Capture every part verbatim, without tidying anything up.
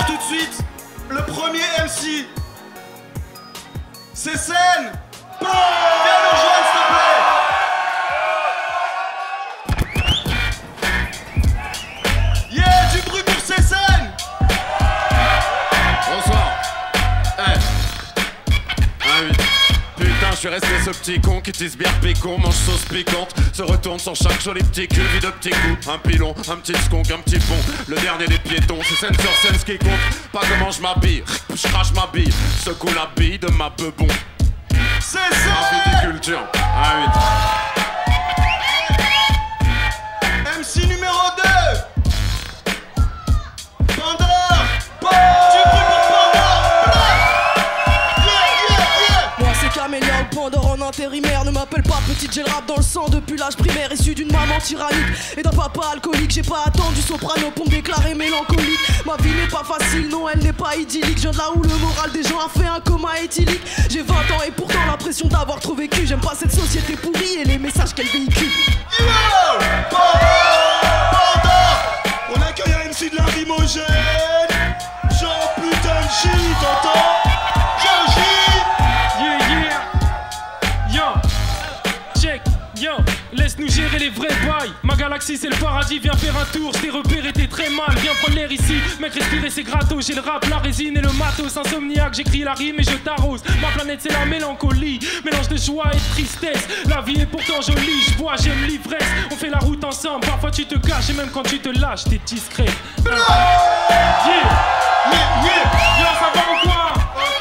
tout de suite le premier M C. C'est Sen. Viens nous rejoindre s'il te plaît. Yeah, du bruit pour ces scènes. Bonsoir. Hey. Ah oui. Putain, je suis resté ce petit con qui tisse bière pécon, mange sauce piquante, se retourne sur chaque joli petit cul, vide de petits coups. Un pilon, un petit skunk, un petit pont, le dernier des piétons, c'est scène sur scène ce qui compte. Pas comment je m'habille, je crache ma bille, secoue la bille de ma bebon. C'est ça. Viticulture. Ah oui. M C numéro deux. Pandore. Du bruit pour Pandore. Yeah, yeah, yeah. Moi c'est Camélia ou Pandore en intérimaire. Ne m'appelle pas petite, j'ai le rap dans le sang depuis l'âge primaire. Issu d'une maman tyrannique et d'un papa alcoolique. J'ai pas attendu soprano pour me déclarer mélancolique. Ma vie n'est pas facile, non elle n'est pas idyllique. Je viens de là où le moral des gens a fait un coma éthylique. J'ai vingt ans et pourtant l'impression d'avoir trop vécu. J'aime pas cette société pourrie et les messages qu'elle véhicule. Yo, Pandore, Pandore. On accueille un M C de Lacrymogène. Genre putain de shit, t'entends? Genre shit. Yeah, yeah. Yo, check, yo. Laisse-nous gérer les vrais bails. Ma galaxie c'est le paradis, viens faire un tour. Je t'ai repéré, t'es très mal, viens prendre l'air ici. Mec, respirer c'est gratos, j'ai le rap, la résine et le matos. Insomniaque, j'écris la rime et je t'arrose. Ma planète c'est la mélancolie, mélange de joie et de tristesse. La vie est pourtant jolie, je bois, j'aime l'ivresse. On fait la route ensemble, parfois tu te caches et même quand tu te lâches, t'es discret. Hein. Yeah, yeah, yeah. Yo, ça va ou quoi? Ok.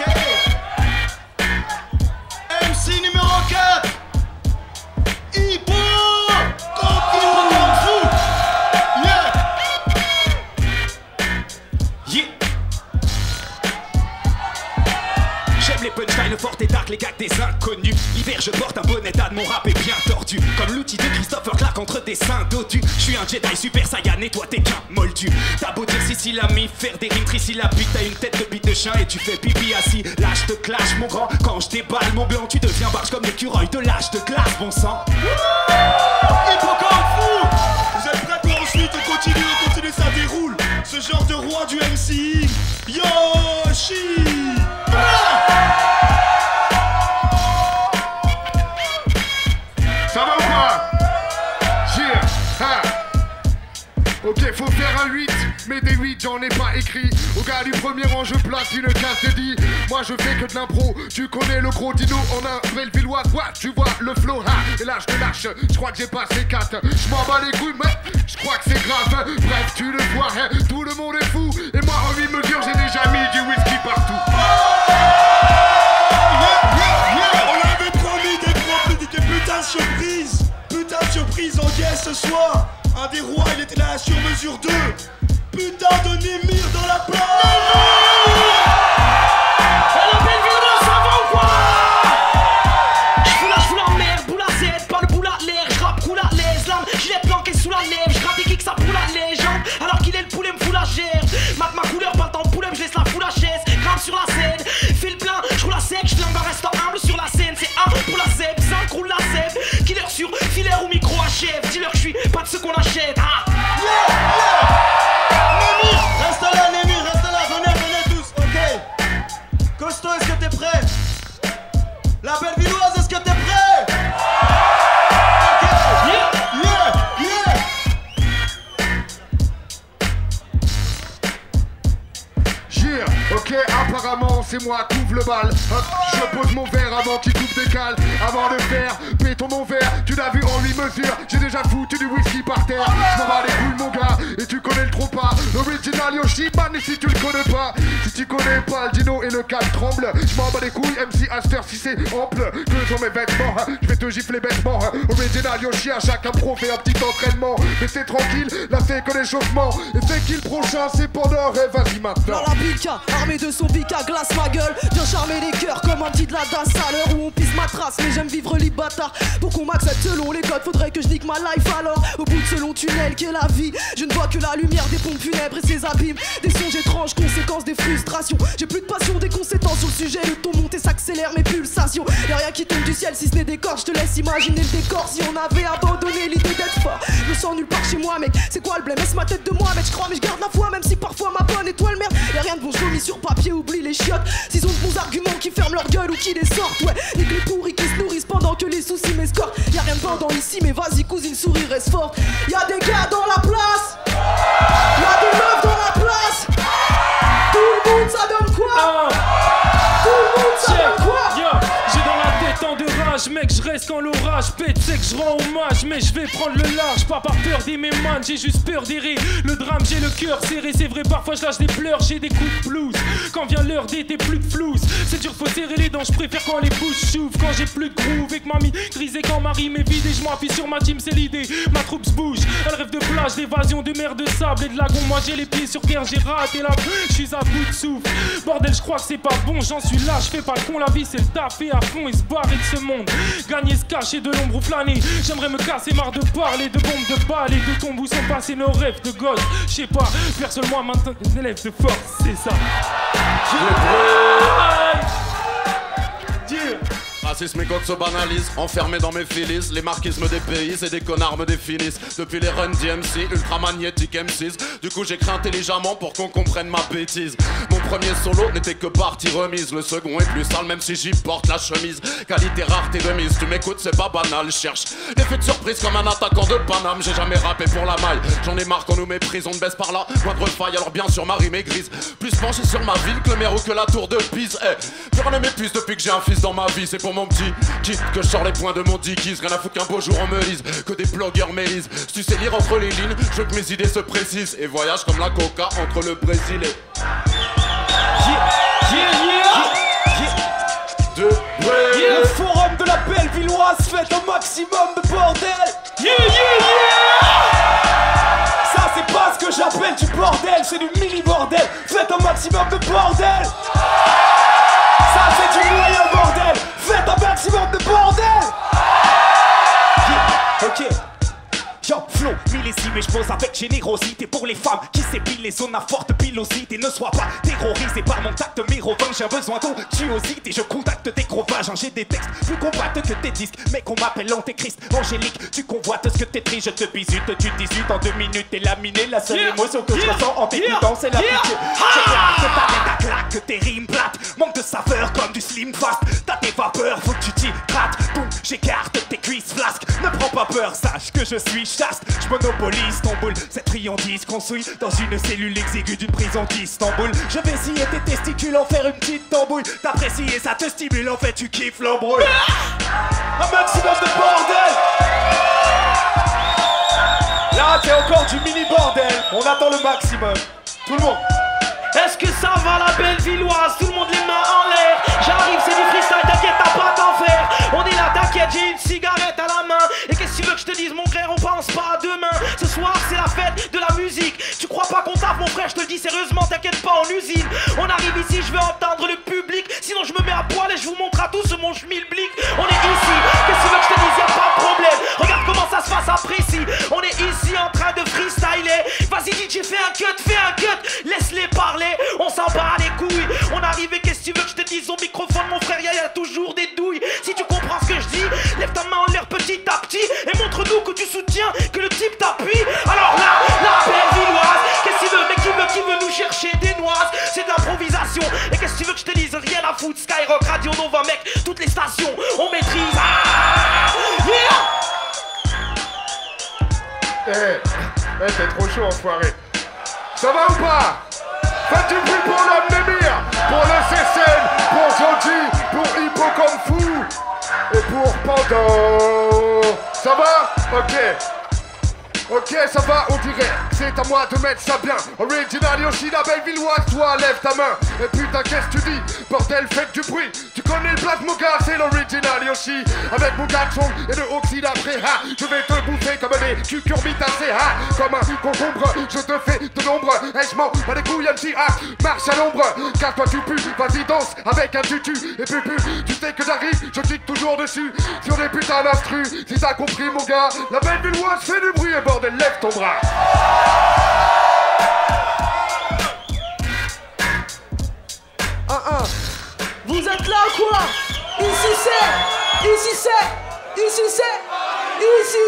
M C numéro quatre. Hippo. J'aime les punchlines fortes et dark, les gags des inconnus. Hiver, je porte un bonnet d'âne, mon rap est bien tordu. Comme l'outil de Christopher Clark entre des seins dodus. Je suis un Jedi super Saiyan et toi t'es qu'un moldu. T'as beau dire Sicilami, faire des rimes trisyllabiques. T'as une tête de bite de chien et tu fais pipi assis. Là je te clash mon grand, quand je déballe mon blanc. Tu deviens barge comme l'écureuil de l'âge de glace, bon sang. Hippo Kung Fu. Vous êtes prêts pour ensuite on continue, on continue, ça déroule. Ce genre de roi du M C. Yoshi. Ça va ou quoi? Yeah, ha. Ok, faut faire un huit, mais des huit j'en ai pas écrit. Au gars du premier rang je place une case de dix. Moi je fais que de l'impro, tu connais le gros dino. En un vrai villois, quoi, tu vois le flow, ha. Et là je te lâche, je crois que j'ai passé quatre. Je m'en bats les couilles, mais je crois que c'est grave. Bref, tu le vois, hein, tout le monde est fou. Et moi en huit mesures j'ai déjà mis du whisky partout. On avait promis des gros prix, des putains de surprises. Putain de surprise en guest ce soir. Un des rois, il était là sur mesure deux. Putain de Némir dans la place. Elle appelle Vino, ça va ou quoi? J'fous la, j'fous la merde, boule à Z, pas le boule à l'air. J'rappe coule à l'aise, l'âme, gilet planqué sous la lèvre. J'rappe des kicks, ça boule à légende. Alors qu'il est le poulet, me fout la gère. Mate ma couleur, pas le temps poulet, je laisse la foule à chaise. Grimpe sur la scène, file plein, j'roule la sec, j'flingue en restant humble sur la scène. C'est un pour la zèbre, cinq roule la zèbre. Killer sur filaire ou micro achève. Dis-leur que j'suis pas de ceux qu'on achète. Ah. Yeah, yeah. Némir, reste là, Némir, reste là, venez, venez tous, ok. Costo, est-ce que t'es prêt? La belle villoise, est-ce que t'es prêt? Ok, yeah, yeah, yeah. Yeah, ok, apparemment c'est moi qui ouvre le bal. Hop, je pose mon verre avant qu'il coupe des cales. Avant de faire, béton mon verre. Tu l'as vu en huit mesures, j'ai déjà foutu du whisky par terre. Je m'en bats les couilles mon gars, et tu connais le trop pas. Original Yoshi Man, et si tu le connais pas, si tu connais pas le dino et le calme tremble. Je m'en bats les couilles, M C Aster si c'est ample. Que sont mes vêtements, hein, je vais te gifler bêtement. Hein. Original Yoshi, à chaque impro fait un petit entraînement. Mais c'est tranquille, là c'est que l'échauffement. Et c'est qui le prochain, c'est Pandore, et vas-y maintenant. La Bika, armé de son bic à glace ma gueule. Viens charmer les cœurs comme un petit de la dasse à l'heure où on pisse ma trace. Mais j'aime vivre libre bâtard. Pour qu'on m'accepte selon les codes, faudrait que je nique ma life alors. Au bout de ce long tunnel qu'est la vie, je ne vois que la lumière des pompes funèbres et ses abîmes. Des songes étranges, conséquences des frustrations. J'ai plus de passion, des conséquences sur le sujet. Le ton monte et s'accélère mes pulsations. Y'a rien qui tombe du ciel si ce n'est des corps. Je te laisse imaginer le décor si on avait abandonné l'idée d'être fort. Je me sens nulle part chez moi mec, c'est quoi le blême? Laisse ma tête de moi mec, je crois mais je garde la foi. Même si parfois ma bonne étoile merde. Y'a rien de les chiottes. S'ils ont de bons arguments qui ferment leur gueule ou qui les sortent, ouais. Nique les pourris qui se nourrissent pendant que les soucis m'escortent. Y'a rien de pendant ici, mais vas-y cousine, souris, reste forte. Y'a des gars dans la place, y'a des meufs dans la place. Tout le monde ça donne quoi? Ah. Tout le monde ça donne quoi? Yeah. J'ai dans la tête tant de rage, mec, je reste quand l'orage pète, c'est que je rends hommage, mais je vais prendre le large, pas par peur d'aimer man, j'ai juste peur d'errer. Le drame, j'ai le cœur serré, c'est vrai, parfois je lâche des pleurs, j'ai des coups de blues. Quand vient l'heure d'été, plus de flouze, c'est dur, faut serrer les dents, je préfère quand les bouches s'ouvrent, quand j'ai plus de groove, et que mamie grisée quand ma rime est vide, et je m'appuie sur ma team, c'est l'idée, ma troupe se bouge, elle rêve de plage, d'évasion, de mer, de sable et de lagon, moi j'ai les pieds sur terre, j'ai raté la je suis à bout de souffle, bordel, je crois que c'est pas bon, j'en suis là, je fais pas le con, la vie c'est le taf et à fond et se barrer de ce monde. Gagner, se cacher de l'ombre ou flâner. J'aimerais me casser, marre de parler de bombes, de balles et de tombes où sont passés nos rêves de gosse. J'sais pas, faire seulement maintenant une élève de force, c'est ça. Dieu. Racisme et coq se banalisent, enfermé dans mes filis. Les marquises me dépaysent et des connards me définissent. Depuis les runs D M C, ultra magnétique M six. Du coup j'écris intelligemment pour qu'on comprenne ma bêtise. Mon premier solo n'était que partie remise. Le second est plus sale même si j'y porte la chemise. Qualité rareté de mise, tu m'écoutes c'est pas banal. Cherche l'effet de surprise comme un attaquant de Paname. J'ai jamais rappé pour la maille, j'en ai marre qu'on nous méprise. On ne baisse par là, moindre faille, alors bien sûr ma rime est grise. Plus penché sur ma ville que le maire ou que la tour de Pise. Eh, plus rien ne m'épuise depuis que j'ai un fils dans ma vie. C'est pour mon petit kit que je sors les points de mon dickies. Rien à foutre qu'un beau jour on me lise, que des blogueurs m'élisent. Si tu sais lire entre les lignes, je veux que mes idées se précisent. Et voyage comme la coca entre le Brésil et... Yeah, yeah, yeah. De Brésil. Yeah. Le forum de la Bellevilloise fait un maximum de bordel. Yeah, yeah, yeah. Ça c'est pas ce que j'appelle du bordel, c'est du mini-bordel. Faites un maximum de bordel. Ça c'est du moyen bordel. Faites un maximum de bordel. Yeah. Ok. Yo, flow, millésime et je pose avec générosité pour les femmes qui s'épilent les zones à forte pilosité. Ne sois pas terrorisé par mon tact mérovin. J'ai besoin d'onctuosité, je contacte des gros vages. J'ai des textes plus compacts que tes disques. Mais qu'on m'appelle l'antéchrist, angélique. Tu convoites ce que t'es triste, je te bisute. Tu dix-huit en deux minutes, t'es laminé. La seule yeah. émotion que yeah. je ressens en t'écoutant, yeah. c'est la yeah. pitié. Je claque ta tête à claque, que tes rimes plates. Manque de saveur comme du slim fast. T'as tes vapeurs, faut que tu t'y grattes. Donc j'écarte tes cuisses flasques. Ne prends pas peur, sache que je suis chaste. Je monopolise ton boule, cette friandise construite dans une cellule exiguë d'une prison d'Istanbul. Je vais scier tes testicules, en faire une petite tambouille. T'apprécies et ça te stimule, en fait tu kiffes l'embrouille. Un maximum de bordel. Là c'est encore du mini bordel, on attend le maximum. Tout le monde. Est-ce que ça va la Bellevilloise? Tout le monde les mains en l'air. J'arrive, c'est du freestyle, t'inquiète, t'as pas à t'en faire. On est là, t'inquiète, j'ai une cigarette à la main. Et qu'est-ce que tu veux que je te dise, mon frère, on pense pas à demain. Ce soir, c'est la fête de la musique. Tu crois pas qu'on tape, mon frère, je te le dis sérieusement, t'inquiète pas, en usine. On arrive ici, je veux entendre le public. Sinon, je me mets à poil et je vous montre à tous mon schmilblick. On est ici, qu'est-ce que tu veux que je te dise, y'a pas de problème. Regarde comment ça se passe après ici. On est ici en train de freestyler. Vas-y, D J, fais un cut, fais un cut. Laisse-les parler. On s'en bat les couilles. On arrive et qu'est-ce que tu veux que je te dise au microphone, mon frère, y'a y a toujours des douilles. Si tu comprends ce que je dis, lève ta main en l'air petit à petit et montre-nous que tu soutiens, que le type t'appuie. Alors là, la Bellevilloise, qu'est-ce que tu veux, mec, qui veut, qui veut nous chercher des noises. C'est de l'improvisation. Et qu'est-ce que tu veux que je te dise, rien à foutre. Skyrock, Radio Nova, mec, toutes les stations, on maîtrise. Ah, yeah. Eh, hey, hey, t'es trop chaud, enfoiré. Ça va ou pas? Faites du bruit pour l'homme d'émir, pour le C C N, pour Joji, pour Hippo Kung Fu et pour Pando. Ça va? Ok. Ok, ça va, on dirait. C'est à moi de mettre ça bien. Original Yoshi, la Bellevilloise, toi lève ta main. Et putain, qu'est-ce que tu dis? Bordel, faites du bruit. Tu connais le plat, mon gars, c'est l'original Yoshi. Avec mon gars Chong et le Oxy d'après, ha. Je vais te bouffer comme des cucurbitacées, ha. Comme un concombre, je te fais de l'ombre. Et je m'en bats les couilles, M C, ha. Marche à l'ombre, car toi tu pues. Vas-y, danse avec un tutu. Et pupu, tu sais que j'arrive, je clique toujours dessus. Sur des putains d'instrus, si t'as compris, mon gars. La Bellevilloise fait du bruit et bordel, lève ton bras. Un, un. Vous êtes là quoi? Ici c'est, ici c'est, ici c'est, ici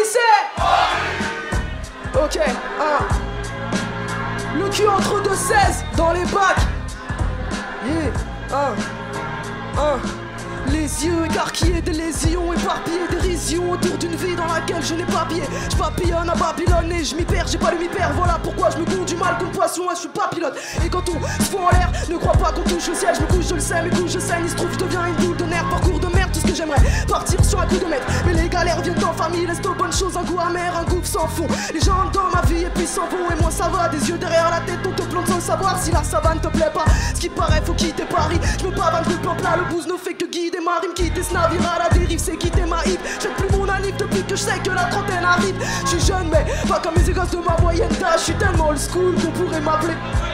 c'est. Ok, un. Le cul entre deux seize dans les bacs. Yeah. Un, un. Les yeux écarquillés des lésions, éparpillés dérision autour d'une vie dans laquelle je n'ai pas pied. Je papillonne à Babylone et je m'y perds, j'ai pas le m'y perdre. Voilà pourquoi je me conduis mal comme poisson, je suis pas pilote. Et quand on se fout en l'air, ne crois pas qu'on touche au ciel. Je me couche, je le sais, mes couches je saigne. Il se trouve, je deviens une boule de nerfs, parcours de merde, tout ce que j'aimerais. Partir sur un coup de maître, mais les galères viennent en famille. Laisse de bonnes choses, un goût amer, un gouffre sans fond. Les gens dans ma vie et puis s'en vont, et moi ça va. Des yeux derrière la tête, on te plante sans savoir si la savane te plaît pas. Ce qui paraît, faut quitter Paris. Je me pavane le plan plat, le booze ne fait que guider ma rime, quitter ce navire à la dérive, c'est quitter ma hip. J'ai plus mon anif depuis que je sais que la trentaine arrive. Je suis jeune mais pas comme les gosses de ma moyenne d'âge. Je suis tellement old school qu'on pourrait m'appeler.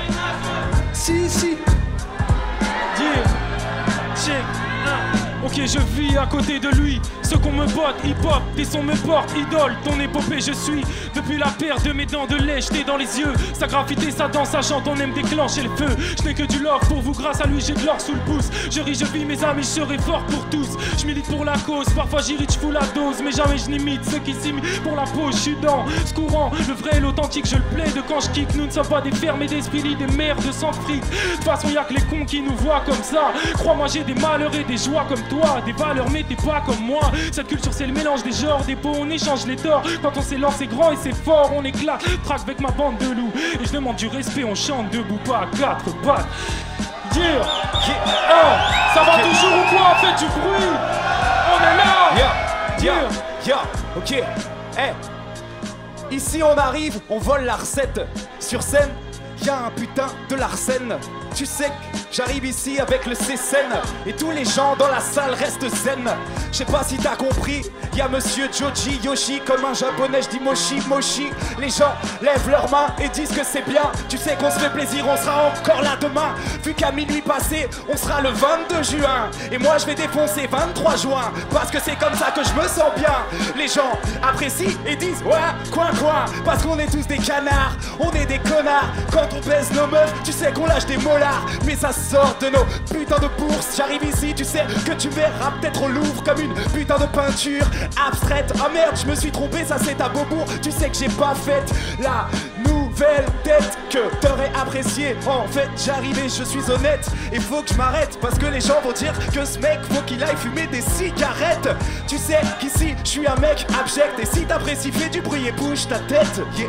Si si. Yeah, check, hein. Ok, je vis à côté de lui. Ce qu'on me botte, hip-hop, tes sons me portent, idole, ton épopée je suis. Depuis la paire de mes dents de lait, j'étais dans les yeux. Sa graffité, sa danse, sa chante, on aime déclencher le feu. Je n'ai que du love pour vous, grâce à lui j'ai de l'or sous le pouce. Je ris, je vis mes amis, je serai fort pour tous. Je milite pour la cause, parfois j'irrite, je fous la dose. Mais jamais je n'imite ceux qui s'imitent pour la pause. Je suis dans ce courant, le vrai et l'authentique, je le plaide quand je kick. Nous ne sommes pas des fermés d'esprit, ni des merdes sans fric. De toute façon y'a que les cons qui nous voient comme ça. Crois-moi j'ai des malheurs et des joies comme toi. Des valeurs mais t'es pas comme moi. Cette culture c'est le mélange des genres, des peaux, on échange les torts. Quand on s'élance c'est grand et c'est fort, on éclate. Traque avec ma bande de loups. Et je demande du respect, on chante debout, pas à quatre pattes. Yeah, yeah. Oh, ça va toujours ou quoi? Faites du bruit. On est là. Yeah, yeah, yeah, ok. Hey. Ici on arrive, on vole la recette. Sur scène, y'a un putain de Larsen. Tu sais que j'arrive ici avec le C-Scène et tous les gens dans la salle restent zen. Je sais pas si t'as compris, y'a monsieur Joji Yoshi. Comme un japonais je dis moshi moshi. Les gens lèvent leurs mains et disent que c'est bien. Tu sais qu'on se fait plaisir, on sera encore là demain. Vu qu'à minuit passé, on sera le vingt-deux juin. Et moi je vais défoncer vingt-trois juin. Parce que c'est comme ça que je me sens bien. Les gens apprécient et disent ouais, coin coin. Parce qu'on est tous des canards, on est des connards. Quand on baise nos meufs, tu sais qu'on lâche des mollards. Mais ça sort de nos putains de bourses. J'arrive ici, tu sais que tu verras peut-être au Louvre comme une putain de peinture abstraite. Ah merde, je me suis trompé, ça c'est à Beaubourg. Tu sais que j'ai pas fait la nouvelle tête que t'aurais apprécié. En fait, j'arrivais, je suis honnête. Et faut que je m'arrête parce que les gens vont dire que ce mec faut qu'il aille fumer des cigarettes. Tu sais qu'ici, je suis un mec abject. Et si t'apprécies, fais du bruit et bouge ta tête. Yeah.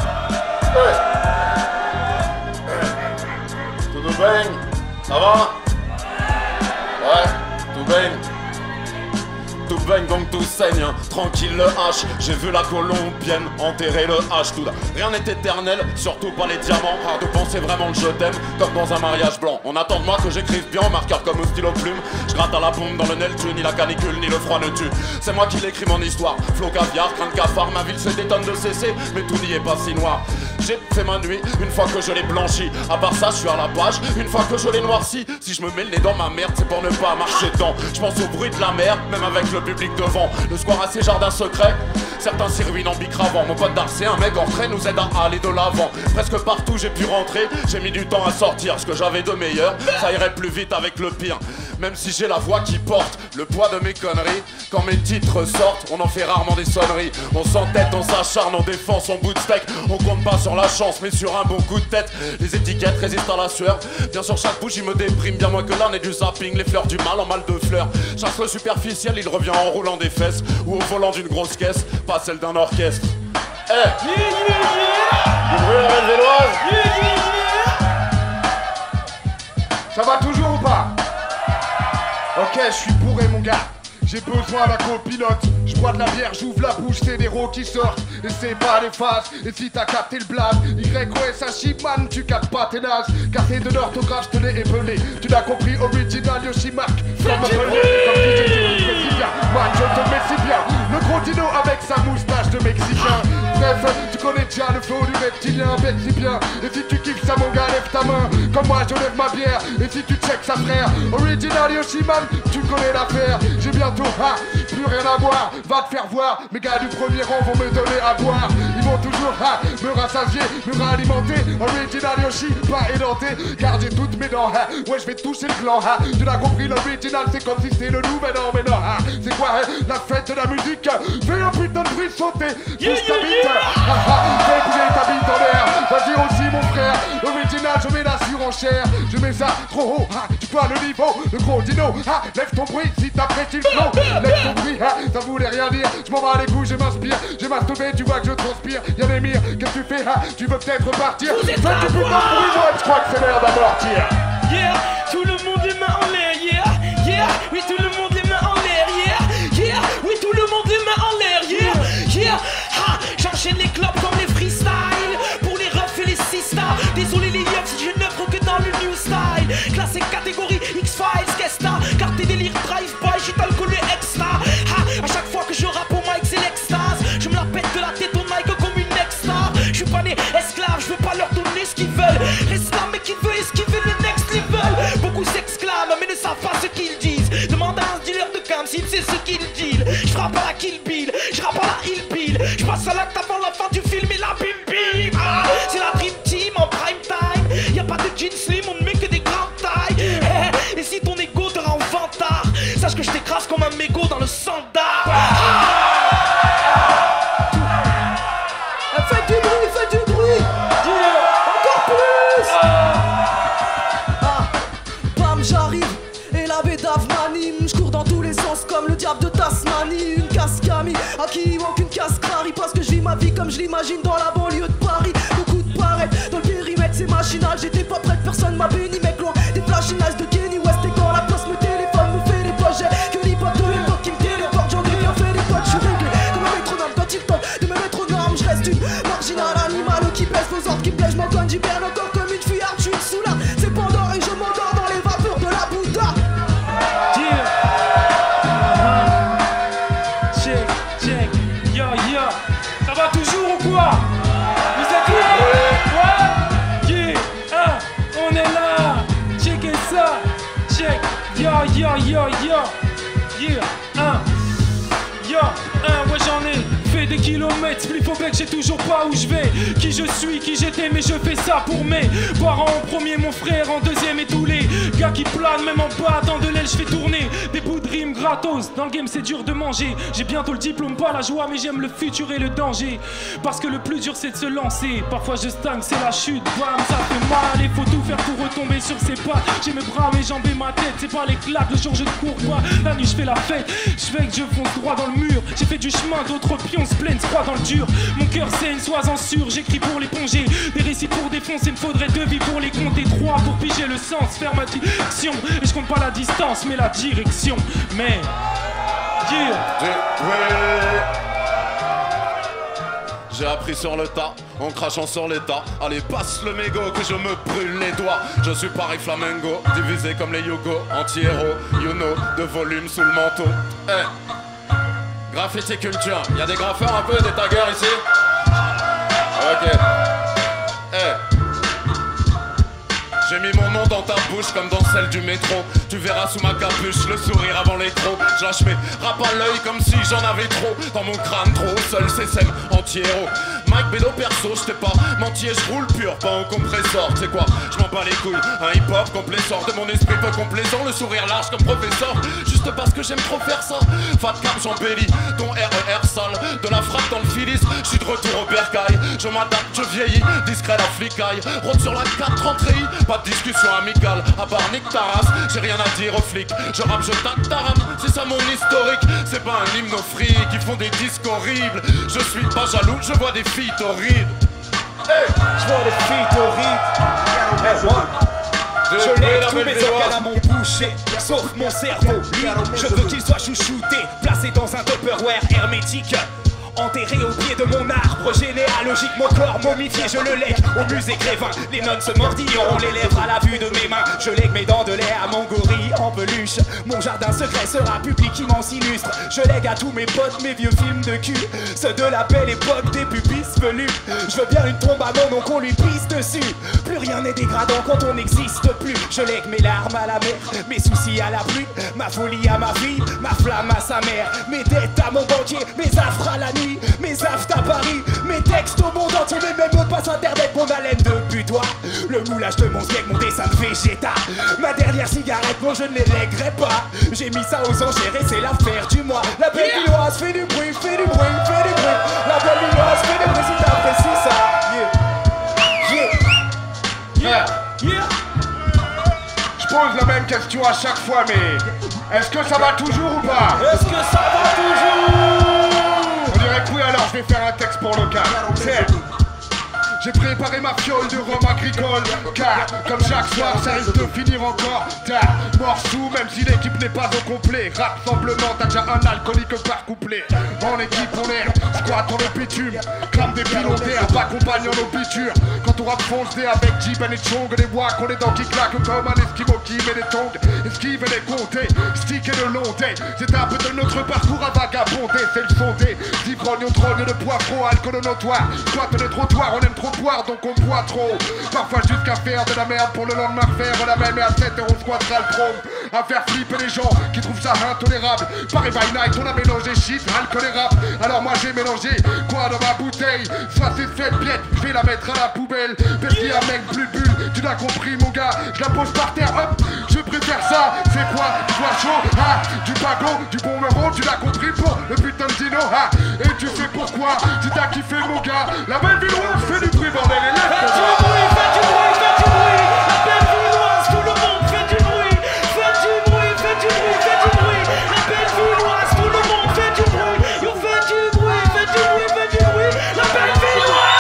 Tout baigne, ça va? Ouais, tout baigne. Tout baigne donc tout saigne, hein. Tranquille le H. J'ai vu la colombienne enterrer le H. Tout rien n'est éternel, surtout pas les diamants. Rare de penser vraiment que je t'aime, comme dans un mariage blanc. On attend de moi que j'écrive bien en marqueur comme au stylo plume. Je gratte à la bombe dans le nez, tue ni la canicule ni le froid ne tue. C'est moi qui l'écris mon histoire. Flot caviar, crainte cafard, ma ville se détonne de cesser. Mais tout n'y est pas si noir. J'ai fait ma nuit une fois que je l'ai blanchi. À part ça, je suis à la page une fois que je l'ai noirci. Si je me mets le nez dans ma merde, c'est pour ne pas marcher dedans. Je pense au bruit de la mer, même avec le public devant. Le square a ses jardins secrets. Certains s'y ruinent en bicravant. Mon pote d'Arcé, un mec en frais, nous aide à aller de l'avant. Presque partout j'ai pu rentrer, j'ai mis du temps à sortir. Ce que j'avais de meilleur, ça irait plus vite avec le pire. Même si j'ai la voix qui porte le poids de mes conneries. Quand mes titres sortent, on en fait rarement des sonneries. On s'entête, on s'acharne, on défend son bout de steak. On compte pas sur la chance, mais sur un bon coup de tête. Les étiquettes résistent à la sueur. Bien sûr chaque bouche il me déprime, bien moins que l'un et du zapping. Les fleurs du mal en mal de fleurs. Chaque le superficiel, il revient en roulant des fesses. Ou au volant d'une grosse caisse, pas celle d'un orchestre. Eh hey. Yeah, yeah, yeah. Du bruit la Belvéloise. Yeah, yeah, yeah. Ça va toujours ou pas? Ok, je suis bourré mon gars. J'ai besoin d'un copilote. Je bois de la bière, j'ouvre la bouche, c'est des rots qui sortent. Et c'est pas des phases. Et si t'as capté le blaze, Y O S H I man, tu captes pas tes nazes. Car c'est de l'orthographe, je te l'ai épelé. Tu l'as compris, original Yoshimark. Comme appelé, comme tu dis, tu le bien. Man, je te mets si bien. Le gros dino avec sa moustache de Mexicain. Bref, tu connais déjà le flow du reptilien, bec si bien. Et si tu kiffes ça mon gars, lève ta main. Comme moi je lève ma bière. Et si tu check sa frère, original Yoshiman, tu connais l'affaire. J'ai bientôt, ah, plus rien à boire. Va te faire voir, mes gars du premier rang vont me donner à boire. Ils vont toujours, ah, me rassasier, me réalimenter. Original Yoshi, pas édenté, car j'ai toutes mes dents, ah. Ouais, je vais toucher le clan, ah. Tu l'as compris, l'original c'est comme si c'était le nouvel an. Mais non, ah, c'est quoi, hein, la fête de la musique? Fais un putain de bruit sauter, Yeah, pousse ta yeah, bite. Ah ah, fais bouger ta bite en l'air. Vas-y aussi mon frère, original final, je mets la surenchère. Je mets ça trop haut, ah, tu vois le niveau, le gros dino. Ah, lève ton bruit si t'apprécies le flow. Lève ton bruit, ah, ça voulait rien dire. Je m'en bats les couilles, je m'inspire. J'ai masturbé, tu vois que je transpire. Y'a des mires, qu'est-ce que tu fais, ah, tu veux peut-être repartir. Fais du putain de bruit, moi, je crois que c'est l'heure d'amortir. Yeah, tout le monde les mains en l'air, yeah, yeah, oui tout le monde les mains en l'air, yeah, yeah, oui tout le monde les mains en l'air, yeah, yeah, ha, j'enchaîne les clubs comme les freestyle, pour les refs et les sistas, désolé les yeux si je n'œuvre que dans le new style, classé catégorie X-Files, qu'est-ce que car tes délires drive-by, j'suis alcoolé extra, ha, à chaque fois que je rappe au mic c'est l'extase, je me la pète de la tête au mic comme une ex-star, j'suis pas né esclave, j'veux pas leur donner ce qu'ils veulent, reste là mais qui veut esquiver le next level, beaucoup s'exclament mais ne savent pas ce qu'ils disent, demande à un dealer de cam s'il sait ce qu'il deal, j'frappe à la Kill Bill, j'rappe à la Hill Bill, j'passe à l'acte avant la fin du film et la bim bim, ah, c'est la Dream Team en prime time, y'a pas de jeans slim, on ne met que des grandes tailles, eh, et si ton ego te rend vantard, sache que je t'écrase comme un mégot dans le sandar. Faites du bruit, faites du bruit. Encore plus. Ah, bam, j'arrive et la bédave m'anime. Je cours dans tous les sens comme le diable de Tasmanie. Une casse Camille, à qui manque une casse Crary. Parce que je vis ma vie comme je l'imagine dans la banlieue de Paris. Beaucoup de parettes dans le périmètre, c'est machinal. J'étais pas prête, personne m'a béni, mec, loin des flashinages de Kenny West. Et quand la poste me téléphone, me fait des projets que l'hip-hop de l'époque qui me téléporte. J'en ai bien fait des potes, je suis réglé comme un métronome. Quand il tente de me mettre aux normes, je reste une marginale animale qui baisse vos ordres, qui me plaît. Je m'en conne, j'hiberne encore comme une fuyarde. Je suis une soula, c'est Pandore et je m'endors dans les vapeurs de la Bouddha. Yeah. Uh-huh. Check, check, yo yo. Ça va toujours ou quoi? Vous êtes là? Ouais. Yeah, ah, on est là. Checkez ça. Check, yo yo yo yo. Yeah, ah. Yo, hein, ouais j'en ai fait des kilomètres, plus bec, j'ai toujours pas où je vais. Qui je suis, qui j'étais, mais je fais ça pour mes parents en premier, mon frère en deuxième et tous les gars qui planent, même en bas dans de l'aile, je fais tourner des bouts de rimes gratos. Dans le game c'est dur de manger, j'ai bientôt le diplôme, pas la joie, mais j'aime le futur et le danger. Parce que le plus dur c'est de se lancer, parfois je stagne, c'est la chute, bam, ça fait mal. Il faut tout faire pour retomber sur ses pas. J'ai mes bras, mes jambes et ma tête, c'est pas les claques, le jour je ne cours pas. La nuit je fais la fête, je fais que je fonce droit dans le mur. J'ai fait du chemin, d'autres pions se plaignent, se croient dans le dur. Mon cœur saigne, sois-en sûr, j'écris pour l'éponger. Des récits pour défoncer, me faudrait deux vies pour les compter. Trois pour piger le sens, faire ma diction. Et je compte pas la distance, mais la direction. Mais, yeah. J'ai appris sur le tas, en crachant sur l'état. Allez, passe le mégot que je me brûle les doigts. Je suis Paris Flamengo, divisé comme les Yogo. Anti-héros, you know, de volume sous le manteau. Eh hey. Graffiti culture, y'a des graffeurs un peu, des taggers ici? Ok. Eh hey. J'ai mis mon nom dans ta bouche comme dans celle du métro. Tu verras sous ma capuche le sourire avant l'écro. Je lâche mes rap à l'œil comme si j'en avais trop. Dans mon crâne trop seul, c'est Sem, anti-héros. Mike Bédo perso, j't'ai pas menti et je roule pur, pas en compresseur. C'est quoi? Je m'en bats les couilles. Un hip-hop complet sort de mon esprit peu complaisant. Le sourire large comme professeur, juste parce que j'aime trop faire ça. Fat cap, j'embellis ton R E R sale. De la frappe dans le filis, j'suis de retour au bercail. Je m'adapte, je vieillis, discret la flicaille. Route sur la quatre entrée, pas de discussion amicale. À part Nick Taras, j'ai rien à dire aux flics. Je rappe, je tape ta rame, c'est ça mon historique. C'est pas un hymne aux frics qui font des disques horribles. Je suis pas jaloux, je vois des filles torrides. Hey, je vois des filles torrides. Hey, moi, je lève tous mes organes à mon boucher, sauf mon cerveau. Lui, je veux qu'il soit chouchouté, placé dans un Tupperware hermétique. Enterré au pied de mon arbre généalogique, mon corps momifié, je le lègue au musée Grévin. Les nonnes se mordilleront les lèvres à la vue de mes mains. Je lègue mes dents de lait à mon gorille en peluche. Mon jardin secret sera public, immense, illustre. Je lègue à tous mes potes mes vieux films de cul, ceux de la belle époque des pupilles velus. Je veux bien une tombe à mon nom qu'on lui pisse dessus. Plus rien n'est dégradant quand on n'existe plus. Je lègue mes larmes à la mer, mes soucis à la pluie, ma folie à ma fille, ma flamme à sa mère, mes dettes à mon banquier, mes affres à la nuit, mes aftes à Paris, mes textes au monde entier, mes mêmes mots de passe internet, mon haleine de butoir, le moulage de mon siècle, mon dessin de Vegeta, ma dernière cigarette, non je ne les lèguerai pas. J'ai mis ça aux enchères et c'est l'affaire du mois. La belle Villoise fait du bruit, fait du bruit, fait du bruit. La belle Villoise fait du bruit si t'apprécies ça. Yeah, yeah, yeah. Yeah. Je pose la même question à chaque fois, mais est-ce que ça va toujours ou pas? Est-ce que ça va toujours? On dirait que oui, alors je vais faire un texte pour le cas. C'est... J'ai préparé ma fiole de rhum agricole, car comme chaque soir ça risque de finir encore tard. Mort sous, même si l'équipe n'est pas au complet. Rassemblement, t'as déjà un alcoolique par couplet. En équipe on est squat dans le bitume, clame des pilotaires, pas accompagnant nos pitures. Quand on rappe foncé avec J-Ben et Chong, les voix qu'on est dans qui claquent comme un esquimau qui met des tongs. Esquive et les compter, stick et de londé. C'est un peu de notre parcours à vagabonder, c'est le sondé. D'ivrogne, drogue, de poivron, alcool notoire. Squat de trottoir, on aime trop boire donc on boit trop. Parfois jusqu'à faire de la merde pour le lendemain refaire la même et à sept heures on squattera le trône. À faire flipper les gens qui trouvent ça intolérable. Paris by night on a mélangé shit, alcool et rap. Alors moi j'ai mélangé quoi dans ma bouteille? Soit c'est fait piète, je vais la mettre à la poubelle. Parce qu'il y a un mec plus bulle, tu l'as compris mon gars. Je la pose par terre, hop, je préfère ça. C'est quoi? Soit chaud, ah, du bagot, du bon euro, tu l'as compris pour le putain de dino, ah. Et tu sais pourquoi? Si t'as kiffé mon gars, la belle ville rouge fait du bruit bordel et lève Faites du bruit, faites du bruit, faites du bruit. La belle villoise, tout le monde fait du bruit. Faites du bruit, faites du bruit, faites du bruit. La belle villoise, tout le monde fait du bruit. Yo, faites du bruit, faites du bruit, faites du bruit. La belle villoise.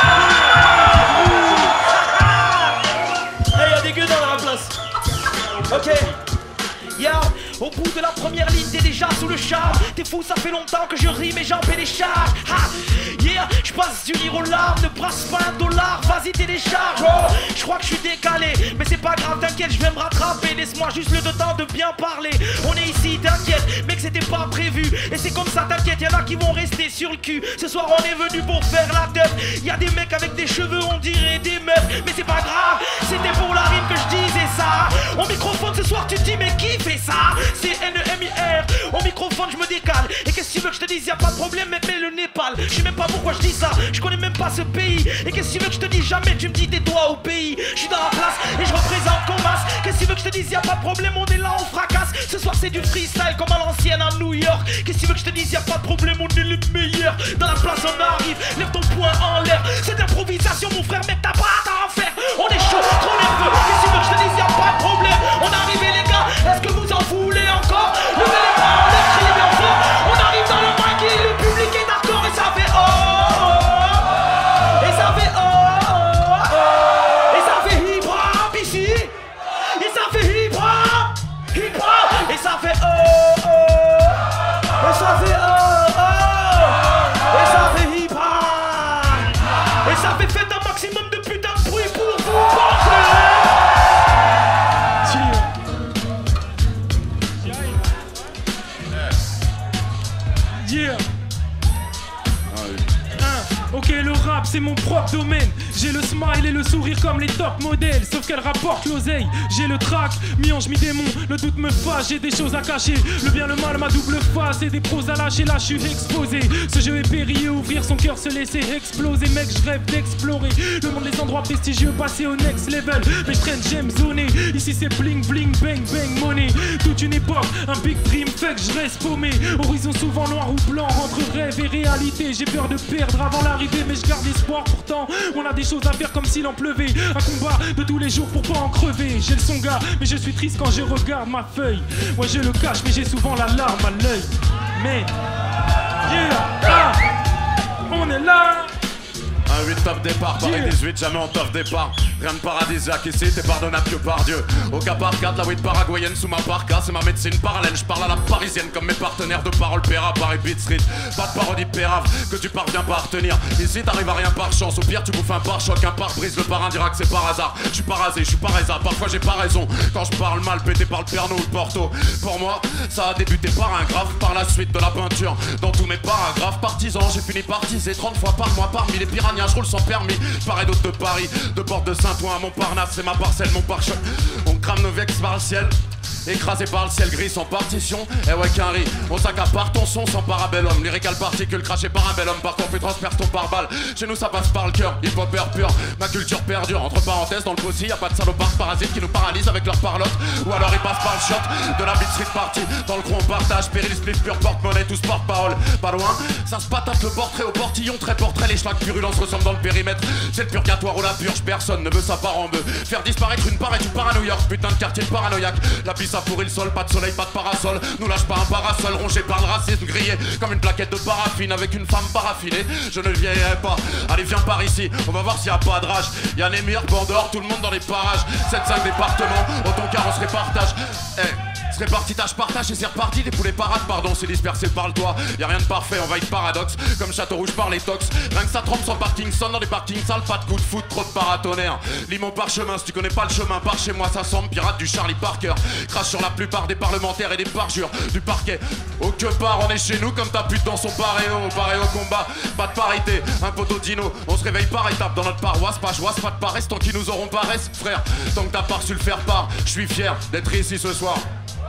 Hey, y'a des gueux dans la place. Ok. Yeah. Au bout de la première ligne, t'es déjà sous le charme. T'es fou, ça fait longtemps que je rime et j'en fais des charges. Ha, yeah, je passe du rire aux larmes. Ne brasse pas un dollar, vas-y télécharge. Oh, je crois que je suis décalé, mais c'est pas grave, t'inquiète, je vais me rattraper. Laisse-moi juste le temps de bien parler. On est ici, t'inquiète, mec, c'était pas prévu. Et c'est comme ça, t'inquiète, y'en a qui vont rester sur le cul. Ce soir, on est venu pour faire la teuf. Y'a des mecs avec des cheveux, on dirait des meufs. Mais c'est pas grave, c'était pour la rime que je disais ça. Au microphone ce soir, tu te dis, mais qui fait ça? C'est N E M I R. Au microphone je me décale. Et qu'est-ce que tu veux que je te dise? Y'a pas de problème, mais, mais le Népal. Je sais même pas pourquoi je dis ça. Je connais même pas ce pays. Et qu'est-ce que tu veux que je te dise? Jamais tu me dis tais-toi au pays. Je suis dans la place et je représente comme masse. Qu'est-ce que tu veux que je te dise? Y'a pas de problème, on est là, on fracasse. Ce soir c'est du freestyle comme à l'ancienne à New York. Qu'est-ce que tu veux que je te dise? Y'a pas de problème, on est les meilleurs. Dans la place on arrive, lève ton poing en l'air. C'est improvisation mon frère, mec, t'as pas à en faire. On est chaud, trop nerveux. Qu'est-ce que tu veux que je te dise? Y'a pas de problème. On est arrivé les gars, est-ce que vous en voulez encore? Levez les bras, on est crié bien fort. On arrive dans le mic et le public est d'accord. Et ça fait oh, oh. Et ça fait oh, oh, oh. Et ça fait hip hop ici. Et ça fait hip hop, hip hop. Et ça fait oh, oh. Et ça fait oh, oh. Et ça fait hip hop. Et ça fait faites un maximum de putain de bruit pour vous porter. Yeah. Ok, le rap c'est mon propre domaine. J'ai le smile et le sourire comme les top modèles. Sauf qu'elle rapporte l'oseille. J'ai le trac, mi-ange, mi-démon. Le doute me fâche, j'ai des choses à cacher. Le bien, le mal, ma double face et des pros à lâcher. Là, je suis exposé. Ce jeu est périlleux, ouvrir son cœur, se laisser exploser. Mec, je rêve d'explorer le monde des endroits prestigieux, passer au next level. Mais je traîne, j'aime zoner. Ici c'est bling, bling, bang, bang, money. Toute une époque, un big dream fait que je reste paumé. Horizon souvent noir ou blanc, entre rêve et réalité. J'ai peur de perdre avant l'arrivée, mais je garde espoir. Pourtant, on a des choses à faire comme s'il en pleuvait. Un combat de tous les jours pour pas en crever. J'ai le son gars, mais je suis triste quand je regarde ma feuille. Moi je le cache, mais j'ai souvent la larme à l'œil. Mais, yeah, ah, on est là. Un huit top départ, Paris dix-huit, jamais en top départ. Rien de paradisiaque ici, t'es pardonnable que par Dieu. Au cas par quatre, la weed paraguayenne sous ma parka. C'est ma médecine parallèle, je parle à la parisienne comme mes partenaires de parole Péra, Paris Beat Street. Pas de parodie pérave que tu parviens pas à retenir. Ici t'arrives à rien par chance, au pire tu bouffes un pare-choc, un pare-brise. Le parrain dira que c'est par hasard. Je suis pas rasé, je suis pas résa, parfois j'ai pas raison. Quand je parle mal, pété par le Pernod ou le Porto. Pour moi, ça a débuté par un grave, par la suite de la peinture. Dans tous mes paragraphes partisans, j'ai fini par teaser trente fois par mois parmi les piranhas. Je roule sans permis, pareil d'autres de Paris, de Porte de Saint-Ouen à Montparnasse, c'est ma parcelle, mon pare-choc. On crame nos vex par le ciel. Écrasé par le ciel gris sans partition, eh ouais qu'un riz. On s'accapare ton son sans parabellum. Lyrical particule craché par un bel homme. Par contre tu transperces ton pare-balles. Chez nous ça passe par le cœur, hip-hop pur. Ma culture perdure, entre parenthèses dans le possi. Y'a pas de salopards parasites qui nous paralysent avec leur parlotte. Ou alors ils passent par le shot de la beat street party. Dans le gros on partage, péril, spliff, pur porte-monnaie, tous porte-parole. Pas loin, ça se patate le portrait au portillon. Très portrait, les schlags purulents se ressemblent dans le périmètre. C'est le purgatoire ou la purge, personne ne veut sa part en bœuf. Faire disparaître une part et tu pars à New York. Putain de quartier paranoïaque. La pisse a pourri le sol, pas de soleil, pas de parasol. Nous lâche pas un parasol, rongé par le racisme, grillé comme une plaquette de paraffine avec une femme paraffinée. Je ne le vieillirai pas. Allez viens par ici, on va voir s'il y a pas de rage. Y'a Némir, Bandor, tout le monde dans les parages. sept cinq départements, autocar on se répartage. Eh C'est réparti, tâche partage et c'est reparti. Des poulets parades, pardon, c'est dispersé par le toit. Y'a rien de parfait, on va être paradoxe. Comme Château Rouge par les tox. Rien que ça trompe sans Parkinson dans des parkings sales. Pas de coup de foot, trop de paratonnerre. Lis mon parchemin, si tu connais pas le chemin, par chez moi ça semble pirate du Charlie Parker. Crache sur la plupart des parlementaires et des parjures du parquet. Au que part, on est chez nous comme ta pute dans son paréo. Paréo combat, pas de parité, un poteau dino. On se réveille par étapes dans notre paroisse. Pas joie, pas de paresse, tant qu'ils nous auront paresse. Frère, tant que t'as pas reçu le faire part, je suis fier d'être ici ce soir.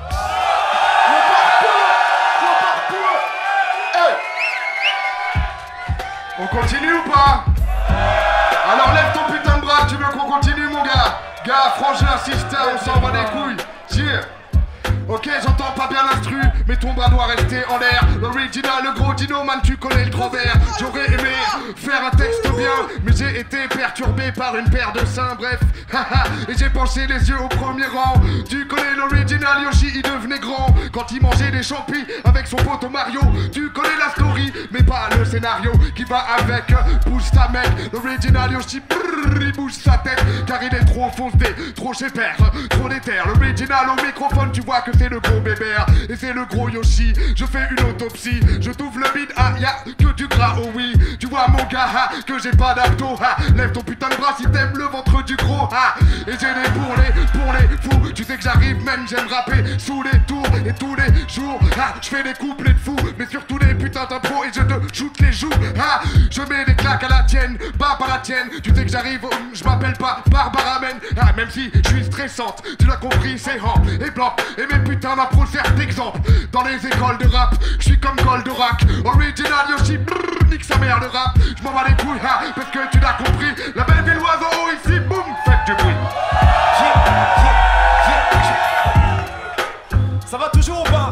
On continue ou pas? Alors lève ton putain de bras, tu veux qu'on continue mon gars? Gars, frangin, sister, on s'en bat les couilles. Cheer. Ok, j'entends pas bien l'instru, mais ton bras doit rester en l'air. L'original, le gros dino, man, tu connais le travers. J'aurais aimé faire un texte bien, mais j'ai été perturbé par une paire de seins, bref. Haha, et j'ai penché les yeux au premier rang. Tu connais l'original, Yoshi, il devenait grand quand il mangeait des champis avec son pote Mario. Tu connais la story, mais pas le scénario qui va avec. Pousse ta mec, l'original Yoshi, brrr, il bouge sa tête, car il est trop foncé, trop chez père, trop déter. L'original au microphone, tu vois que c'est le gros bébert et c'est le gros Yoshi. Je fais une autopsie, je t'ouvre le bide, ah y'a que du gras, oh oui. Tu vois mon gars, ah, que j'ai pas d'abdos, ah. Lève ton putain de bras si t'aimes le ventre du gros, ah. Et j'ai des pour les, pour les fous. Tu sais que j'arrive même, j'aime rapper sous les tours et tous les jours, ah. Je fais des couplets de fous, mais surtout des putains d'impros et je te shoot les joues, ah. Je mets des claques à la tienne, bah pas la tienne. Tu sais que j'arrive, oh, je m'appelle pas Barbara Men, ah. Même si je suis stressante, tu l'as compris, c'est rang et blanc. Et mes putain d'impro servent d'exemple dans les écoles de rap. Je suis comme Goldorak, original Yoshi, brrr, nique sa mère le rap. Je m'en bats les couilles, ah, parce que tu l'as compris. La belle ville oiseau oh, ici, boum, faites du bruit. Yeah, yeah, yeah. Ça va toujours ou pas?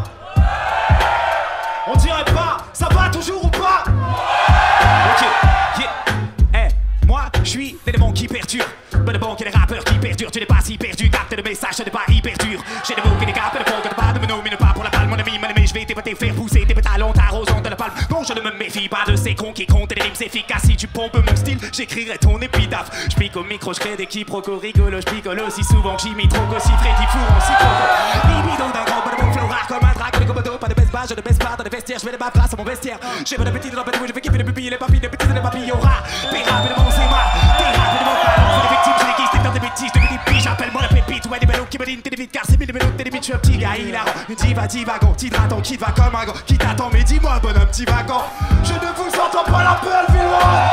On dirait pas, ça va toujours ou pas? Ok, yeah, hey, moi, je suis l'élément qui perturbe. Pas de banque et des rappeurs qui perdurent, tu n'es pas si perdu, capte le message, ce n'est pas hyper dur. J'ai des mots qui décapent, le fond que pas de me nominer pas pour la palme, mon ami, mon ami, je vais t'épater, faire pousser tes pétalons, t'arrosant de la palme. Non, je ne me méfie pas de ces cons qui comptent et des rimes efficaces. Si tu pompes mon style, j'écrirai ton épitaphe. Je pique au micro, je crée des quiproquos rigolos, je picole aussi souvent que j'imite trop aussi Freddy Four en cyclo. Libido d'un grand, pas de bon flow rare comme un drac, de commodo, pas de baisse bas, je ne baisse pas dans les vestiaires, je mets de ma place à mon vestiaire. J'ai pas d'appétit de l'empêcher, je vais kiffer les pupilles, les papilles, les petits et les papilles au rat. T'es rapidement, c'est moi, t'es rapidement, pas les victimes, je les guise, t'es dans des bêtises, je des piges, j'appelle-moi la pépite, ouais des mélos qui me dînent, t'es des vides, car c'est mille mélos, t'es des bites, je suis un petit gars hilarant, une diva divagant, t'hydratant, qui te va comme un gant, qui t'attend, mais dis-moi, bonhomme, petit vagant, je ne vous entends pas la belle villoise.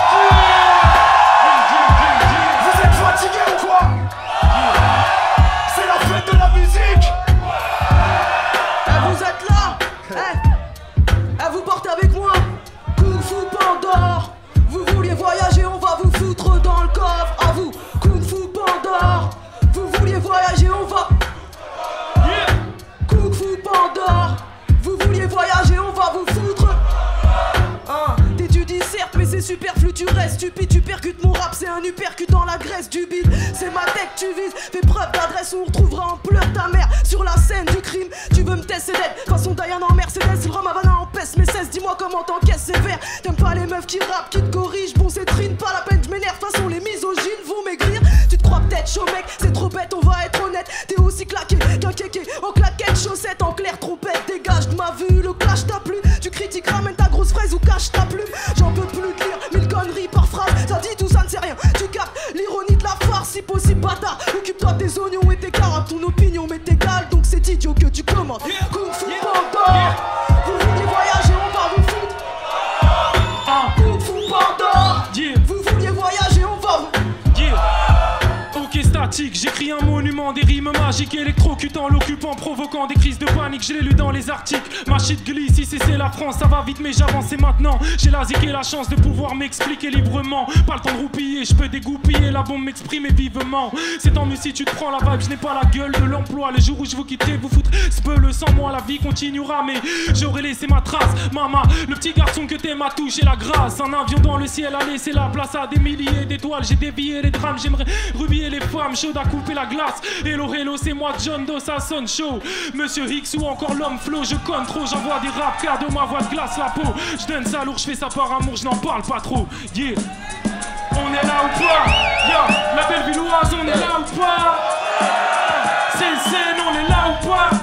Vous êtes fatigué ou quoi? C'est la fête de la musique. Eh, vous êtes là? Eh, eh, vous partez avec moi? Kung Fu Pandore. Vous vouliez voyager, on va vous foutre dans le coffre. À vous, Kung Fu Pandore. Vous vouliez voyager, on va. Yeah. Kung Fu Pandore. Vous vouliez voyager, on va vous foutre. Hein, t'étudies certes, mais c'est superflu, tu restes stupide. Tu percutes mon rap, c'est un uppercut dans la graisse du bide. C'est ma tech, tu vises. Fais preuve d'adresse, on retrouvera en pleurs ta mère sur la scène du crime. Tu veux me tester d'être façon Diana en Mercedes, le rhum Havana en peste, mais cesse, dis-moi comment t'encaisses sévère. T'aimes pas les meufs qui rappent, qui te corrigent, bon c'est trine, pas la peine, je m'énerve, façon les misogynes vont maigrir. Tu te crois peut-être chaud mec, c'est trop bête, on va être honnête. T'es aussi claqué qu'un kéké, en claquette, chaussette, en clair, trompette, dégage de ma vue, le clash t'a plu. Tu critiques, ramène ta grosse fraise ou cache ta plume. J'en peux plus de lire, mille conneries par phrase, ça dit tout ça ne sait rien. Tu captes l'ironie de la farce, si possible bâtard. Occupe-toi tes oignons et tes carottes, ton opinion m'est égale, donc c'est idiot que tu commandes. Kung Fu Pandore. Vous vouliez voyager, on va vous foutre. Kung Fu Pandore. Vous vouliez voyager, on va vous. Ok, statique, j'écris J'écris un monument, des rimes magiques, électrocutant l'occupant, provoquant des crises de panique. Je l'ai lu dans les articles, ma shit glisse, ici c'est la France, ça va vite mais j'avance et maintenant j'ai la zik et la chance de pouvoir m'expliquer librement. Pas le temps de roupiller, je peux dégoupiller, la bombe m'exprimer vivement. C'est tant mieux si tu te prends la vibe, je n'ai pas la gueule de l'emploi. Le jour où je vous quitterai, vous foutre le sans moi, la vie continuera, mais j'aurais laissé ma trace. Mama, le petit garçon que t'aimes a touché la grâce. Un avion dans le ciel a laissé la place à des milliers d'étoiles. J'ai dévié les drames, j'aimerais rubiller les femmes chaudes à couper la glace. Hello, hello, c'est moi John Doe, ça sonne chaud. Monsieur X ou encore l'homme Flo, je conne trop, j'envoie des rap cadeaux, ma voix de glace la peau. Je donne ça lourd, je fais ça par amour, je n'en parle pas trop. Yeah. On est là ou pas? Yeah. La belle villoise, on est là ou pas? C'est le scène, on est là ou pas?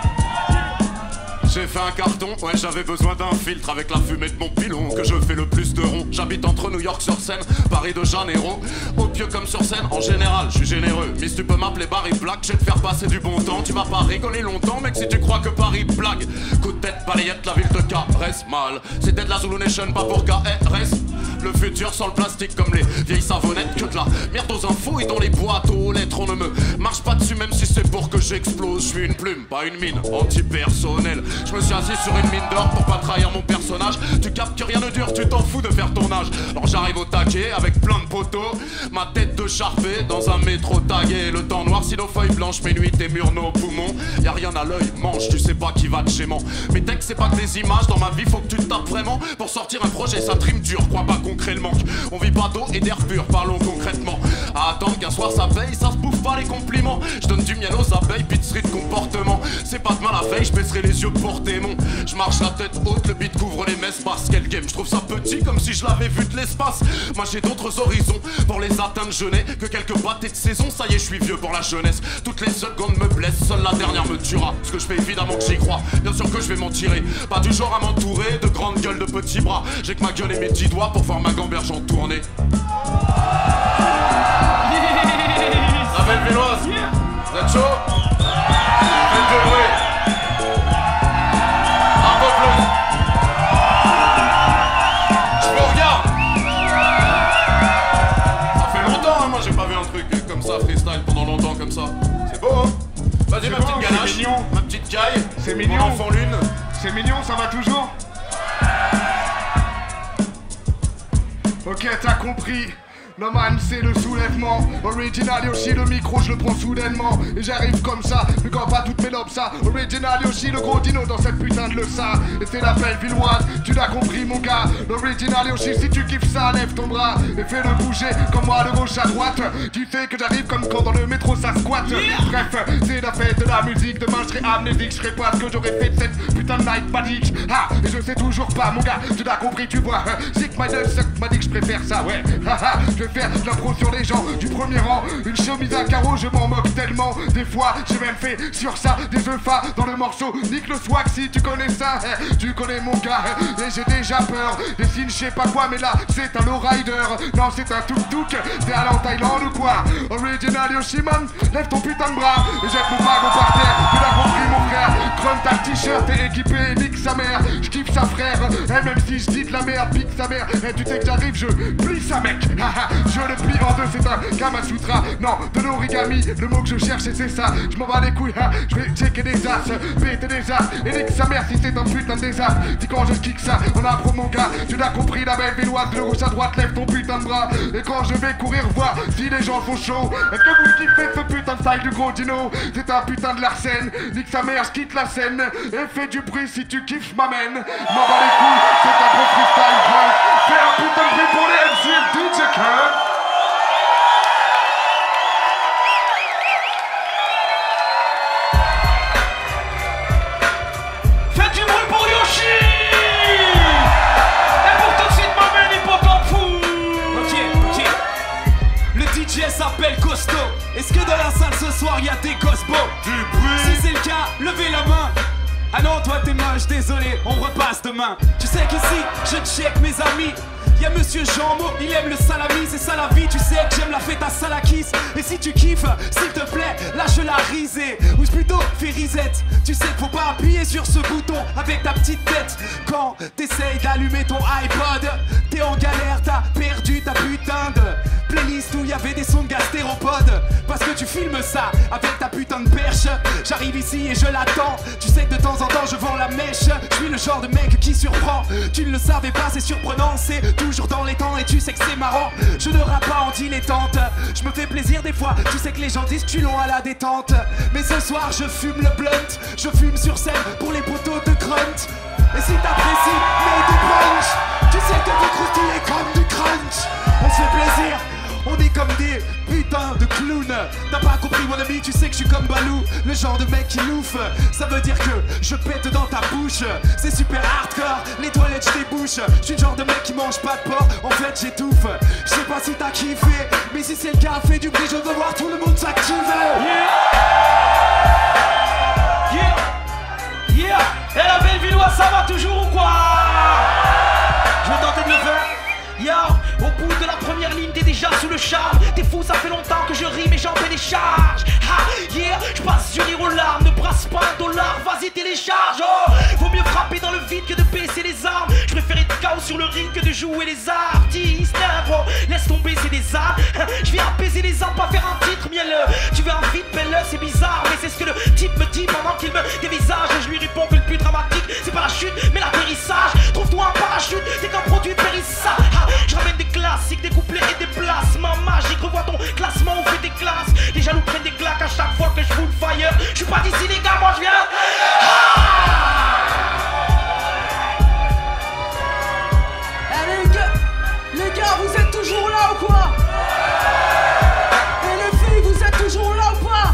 J'ai fait un carton, ouais j'avais besoin d'un filtre avec la fumée de mon pilon que je fais le plus de ronds. J'habite entre New York sur scène, Paris de Janeiro. Au pieu comme sur scène, en général je suis généreux. Miss tu peux m'appeler Barry Black, je vais te faire passer du bon temps. Tu vas pas rigoler longtemps mec si tu crois que Paris blague. Coup de tête, balayette, la ville te caresse mal. C'était de la Zulu Nation, pas pour K R S. Le futur sans le plastique comme les vieilles savonnettes. Que de la merde aux infos et dans les boîtes aux lettres. On ne me marche pas dessus même si c'est pour que j'explose. Je suis une plume, pas une mine, antipersonnelle. Je me suis assis sur une mine d'or pour pas trahir mon personnage. Tu captes que rien ne dure, tu t'en fous de faire ton âge. Alors j'arrive au taquet avec plein de poteaux, ma tête de charpé dans un métro tagué. Le temps noir si nos feuilles blanches, mes nuits, tes murs, nos poumons. Y'a rien à l'œil, mange, tu sais pas qui va te chément. Mes textes c'est pas que des images, dans ma vie faut que tu te tapes vraiment. Pour sortir un projet ça trime dur, crois pas qu'on crée le manque. On vit pas d'eau et d'air pur, parlons concrètement. À attendre qu'un soir ça paye, ça se bouffe pas les compliments. Je donne du miel aux abeilles, pizzerie de comportement. C'est pas demain la veille, je baisserai les yeux pour démon. Je marche la tête haute, le beat couvre les messes basses. Quel game, je trouve ça petit comme si je l'avais vu de l'espace. Moi j'ai d'autres horizons, pour les atteindre je n'ai que quelques pâtés de saison. Ça y est je suis vieux pour la jeunesse, toutes les secondes me blessent, seule la dernière me tuera. Ce que je fais évidemment que j'y crois, bien sûr que je vais m'en tirer. Pas du genre à m'entourer de grandes gueules de petits bras. J'ai que ma gueule et mes dix doigts pour voir ma gamberge en tournée. La belle villoise, vous êtes chaud? Faites de bruit. Un peu plus. Je vous regarde. Ça fait longtemps, hein, moi j'ai pas vu un truc comme ça, freestyle pendant longtemps comme ça. C'est beau, hein? Vas-y ma petite ganache, ma petite caille. C'est mignon. Mon enfant lune. C'est mignon, ça va toujours? Ok, t'as compris. Non man, c'est le soulèvement. Original Yoshi, le micro, je le prends soudainement. Et j'arrive comme ça, mais quand pas toutes mes lobes ça. Original Yoshi, le gros dino dans cette putain de le ça. Et c'est la belle villoise, tu l'as compris mon gars. L'original Yoshi, si tu kiffes ça, lève ton bras et fais-le bouger comme moi de gauche à droite. Tu sais que j'arrive comme quand dans le métro ça squatte. Bref, c'est la fête de la musique. Demain je serai amnésique, je serai pas ce que j'aurais fait de cette putain de night magic. Ah, et je sais toujours pas mon gars, tu l'as compris, tu vois. Sick my nuts, m'a dit que je préfère ça, ouais. Haha, je faire de l'impro sur les gens du premier rang. Une chemise à carreaux, je m'en moque tellement. Des fois, j'ai même fait sur ça des œufs fa dans le morceau. Nique le swag si tu connais ça, eh, tu connais mon gars. Eh, et j'ai déjà peur des signes, je sais pas quoi, mais là, c'est un lowrider. Non, c'est un tuk-tuk. T'es allé en Thaïlande ou quoi? Original Yoshiman, lève ton putain de bras et jette mon bague par terre. Tu l'as compris, mon frère. Crunch ta t-shirt, t'es équipé, nique sa mère. Je kiffe sa frère. Eh, même si je dis de la merde, pique sa mère. Eh, tu sais que j'arrive, je plie sa mec. Je le plie en deux, c'est un Kamasutra. Non, de l'origami, le mot que je cherche, c'est ça. Je m'en bats les couilles, hein. Je vais checker des as, péter des as. Et nique sa mère si c'est un putain de désastre. Dis quand je kick ça, on a pro mon gars. Tu l'as compris, la belle villoise, de gauche à droite, lève ton putain de bras. Et quand je vais courir voir si les gens sont chauds. Est-ce que vous kiffez ce putain de style du gros dino? C'est un putain de Larsen. Nique sa mère, je quitte la scène. Et fais du bruit si tu kiffes, m'amène. M'en bats les couilles, c'est un gros freestyle drunk. Fais un putain de bruit pour les M C et D J Khan. S'appelle Costaud. Est-ce que dans la salle ce soir y'a des gosses beaux? Du bruit. Si c'est le cas, levez la main. Ah non, toi t'es moche, désolé, on repasse demain. Tu sais qu'ici, je check mes amis. Y'a monsieur Jean-Mo, il aime le salami, c'est ça la vie. Tu sais que j'aime la fête à Salakis. Et si tu kiffes, s'il te plaît, lâche la risée. Ou plutôt, fais reset. Tu sais qu'il faut pas appuyer sur ce bouton avec ta petite tête. Quand t'essayes d'allumer ton iPod, t'es en galère, t'as perdu ta putain de Playlist où y avait des sons de gastéropodes. Parce que tu filmes ça avec ta putain de perche. J'arrive ici et je l'attends. Tu sais que de temps en temps je vends la mèche. Je suis le genre de mec qui surprend. Tu ne le savais pas, c'est surprenant. C'est toujours dans les temps et tu sais que c'est marrant. Je ne rappe pas en dilettante. Je me fais plaisir des fois. Tu sais que les gens disent que tu long à la détente. Mais ce soir je fume le blunt. Je fume sur scène pour les poteaux de grunt. Et si t'apprécies mes deux punch, tu sais que vous croustillez comme du crunch. On se fait plaisir, on est comme des putains de clowns. T'as pas compris mon ami, tu sais que je suis comme Balou, le genre de mec qui louffe. Ça veut dire que je pète dans ta bouche. C'est super hardcore, les toilettes je débouche. Je suis le genre de mec qui mange pas de porc, en fait j'étouffe. Je sais pas si t'as kiffé, mais si c'est le cas, fais du bruit, je veux voir tout le monde s'activer. Yeah, yeah, yeah. Et la Bellevilloise, ça va toujours ou quoi? Je vais tenter de le faire. Yo, au bout de la première ligne, t'es déjà sous le charme. T'es fou, ça fait longtemps que je rime et j'en fais des charges. Ha, yeah, je passe du rire aux larmes. Ne brasse pas un dollar, vas-y télécharge. Oh, vaut mieux frapper dans le vide que de baisser les armes. Je préfère être K O sur le ring que de jouer les artistes. Bro, laisse tomber, c'est des arts. Je viens apaiser les armes, pas faire un titre mielleux. Tu veux un vide belle, c'est bizarre, mais c'est ce que le type me dit pendant qu'il me dévisage. Je lui réponds que le plus dramatique, c'est pas la chute, mais l'atterrissage. Trouve-toi un parachute, t'es qu'un produit périssable. Je ramène des classiques, des couplets et des placements magiques. Revois ton classement, on fait des classes. Les jaloux prennent des claques à chaque fois que je full fire. Je suis pas d'ici les gars, moi je viens. Ah Eh les gars, les gars, vous êtes toujours là ou quoi? Et les filles, vous êtes toujours là ou pas?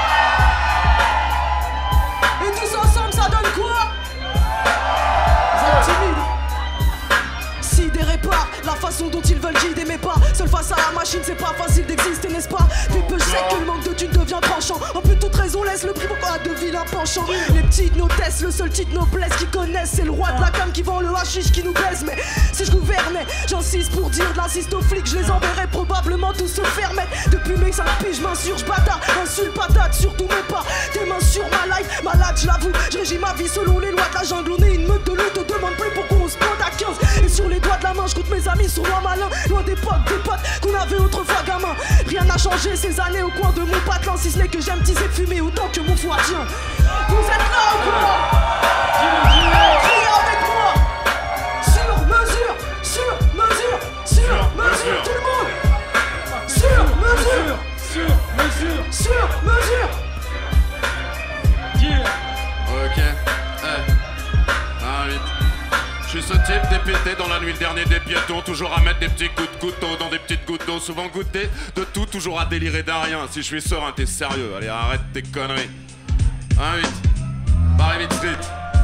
Et tous ensemble, ça donne quoi? Vous êtes timides. Si des répares, la façon dont ils veulent guider mes pas. Seul face à la machine, c'est pas facile d'exister, n'est-ce pas? Puis peu je sais que le manque de thunes devient tranchant. En plus toute raison laisse le prix à de vilains penchants. Les petites noblesses, le seul titre noblesse qu'ils connaissent, c'est le roi de la cam qui vend le hashish qui nous baise. Mais si je gouvernais, j'insiste pour dire de l'insiste aux flics, je les enverrais probablement tous se faire mettre. Depuis mes cinq piges, je m'insurge bâtard, insulte patate, surtout mes pas. Tes mains sur ma life, malade, je l'avoue. Je régis ma vie selon les lois de la jungle. On est une meute de loup, te demande plus pourquoi on se pointe à quinze. Et sur les doigts de la main, je compte mes amis sur moi malin. Loin des potes, des potes qu'on avait autrefois gamin. Rien n'a changé ces années au coin de mon patelin. Si ce n'est que j'aime teaser fumer autant que mon foie tient. Vous êtes là ou quoi? Criez avec moi. Sur mesure, sur mesure, sur mesure, tout le monde. Sur mesure, Sur mesure, sur mesure. yeah. Ok, eh, un huit. Je suis ce type dépité dans la nuit, le dernier des piétons. Toujours à mettre des petits coups de couteau dans des petites gouttes d'eau. Souvent goûté de tout, toujours à délirer d'un rien. Si je suis serein, t'es sérieux, allez arrête tes conneries. Un huit, Paris vite street.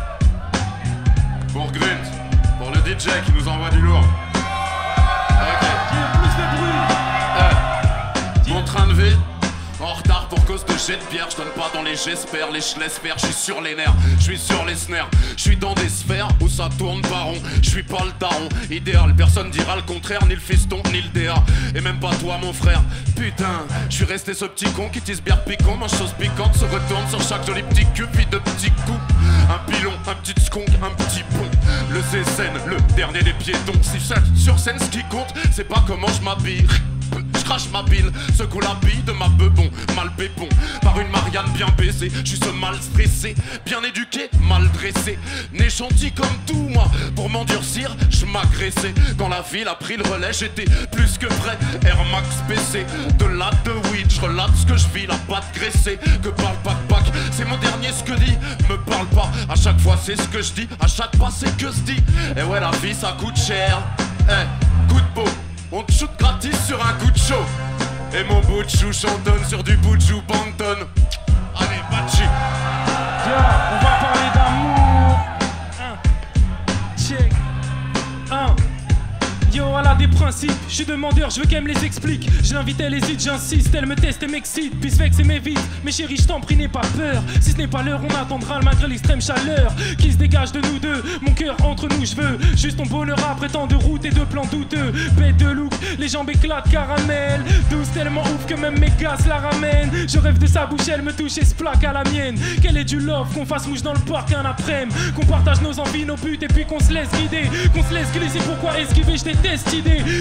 Pour Grunt, pour le D J qui nous envoie du lourd. Ok. Plus de bruit. Eh, mon train de vie en retard pour cause de jet de pierre. Je donne pas dans les j'espère, les je laisse faire. Je suis sur les nerfs, je suis sur les snares. Je suis dans des sphères où ça tourne pas rond. Je suis pas le daron idéal, personne dira le contraire. Ni le fiston, ni le D A, et même pas toi mon frère. Putain, je suis resté ce petit con qui tisse bière piquant. Mange chose piquante, se retourne sur chaque joli petit cul. Puis de petits coups, un pilon, un petit skunk, un petit pont. Le Zézen, le dernier des piétons. Si sur scène ce qui compte, c'est pas comment je m'habille. Je crache ma bile, secoue la bille de ma bebon, mal pépon. Par une Marianne bien baissée, je suis ce mal stressé, bien éduqué, mal dressé. Né gentil comme tout moi, pour m'endurcir, je m'agressais. Quand la ville a pris le relais, j'étais plus que vrai. Air Max P C, de la de weed, je relate ce que je vis, la patte graissée. Que parle backpack, c'est mon dernier ce que dit. Me parle pas, à chaque fois c'est ce que je dis, à chaque pas c'est que se dit. Et ouais la vie ça coûte cher, eh, coup de peau. On te shoot gratis sur un coup de chaud. Et mon bout de chou chantonne sur du bout de chou bantonne. Allez, batchi. Yeah, on va parler d'amour. Un, check. Un. Yo, elle a des principes, je suis demandeur, je veux qu'elle me les explique. Je l'invite, elle hésite, j'insiste, elle me teste et m'excite. Puis se vexe et m'évite, mais chérie, je t'en prie, n'aie pas peur. Si ce n'est pas l'heure, on attendra malgré l'extrême chaleur qui se dégage de nous deux. Mon cœur entre nous, je veux juste ton bonheur après tant de routes et de plans douteux. Bête de look, les jambes éclatent caramel. Douce tellement ouf que même mes gaz la ramènent. Je rêve de sa bouche, elle me touche et se plaque à la mienne. Qu'elle ait du love, qu'on fasse mouche dans le parc un après-midi. Qu'on partage nos envies, nos buts et puis qu'on se laisse guider. Qu'on se laisse glisser, pourquoi esquiver, je déteste idée. J'ai longuement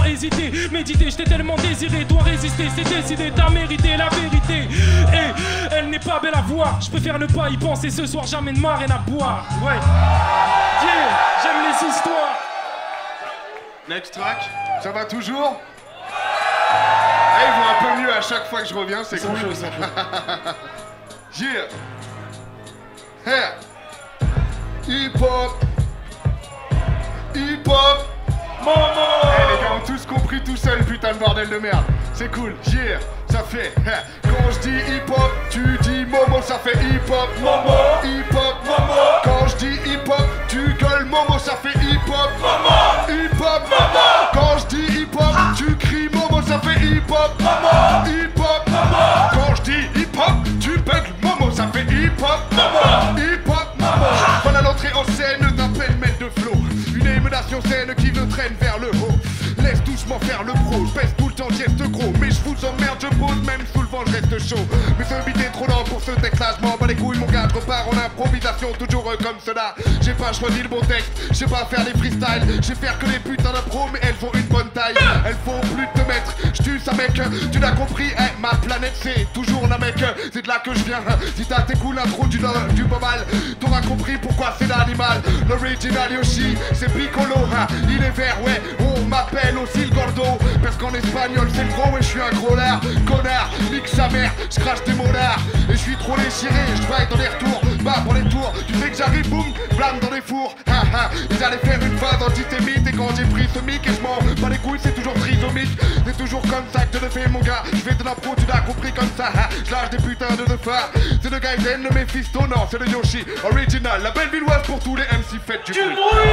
tellement hésité. Méditer, je t'ai tellement désiré. Dois résister, c'est décidé, t'as mérité la vérité. Et elle n'est pas belle à voir. Je préfère ne pas y penser ce soir, jamais de marraine à boire. Ouais. Yeah, j'aime les histoires. Next track. Ça va toujours? Eh, ils vont un peu mieux à chaque fois que je reviens, c'est cool. Chaud, chaud. Yeah. Hey. Hip-hop. Hip-hop. Momo. Eh les gars ont tous compris tout seul, putain de bordel de merde. C'est cool, yeah, ça fait. Hey. Quand je dis hip-hop, tu dis Momo, ça fait hip-hop. Momo. Hip-hop. Momo. Quand je dis hip-hop, tu gueules Momo, ça fait hip-hop. Momo. Hip-hop. Momo. Quand je dis hip-hop, tu cries Momo, ça fait hip-hop. Momo. Hip-hop. Momo. Quand je dis hip-hop, tu bugs Momo, ça fait hip-hop. Momo. Hip-hop. Momo. Voilà l'entrée en scène d'un pêle-mêle de flow. Une émanation saine qui me traîne vers le haut. Laisse doucement faire le pro, je pèse tout le temps, geste gros. Mais je vous emmerde, je pose, même sous le vent, je reste chaud. Mais ce beat est trop lent pour ce texte-là, je m'en bats les couilles, mon gars, je repars en improvisation, toujours euh, comme cela. J'ai pas choisi le bon texte, je sais pas faire les freestyles. Je sais faire que les putains d'impro, mais elles font une bonne taille. Elles font plus de deux mètres, je tue ça mec, tu l'as compris, eh, ma planète c'est toujours la mec. C'est de là que je viens, si t'as tes coups l'intro du, du Bobal, t'auras compris pourquoi c'est l'animal. L'original Yoshi, c'est Piccolo, hein. Il est vert, ouais, on m'appelle aussi le gordo. Parce qu'en espagnol c'est le gros, et je suis un gros lard. Connard, nique sa mère, je crache des monards. Et je suis trop déchiré, je travaille dans les retours. Bah pour les tours, tu sais que j'arrive, boum, blâme dans les fours. Ha ha, et j'allais faire une phase antisémite. Et quand j'ai pris ce mic et je m'en bats les couilles, c'est toujours trisomique. C'est toujours comme ça que je le fais mon gars. Je fais de l'impro, tu l'as compris comme ça, ha. Je lâche des putains de deux phares. C'est le Gaiden, le Mephisto, non, c'est le Yoshi Original, la belle villoise pour tous les M C faites du Du bruit. bruit.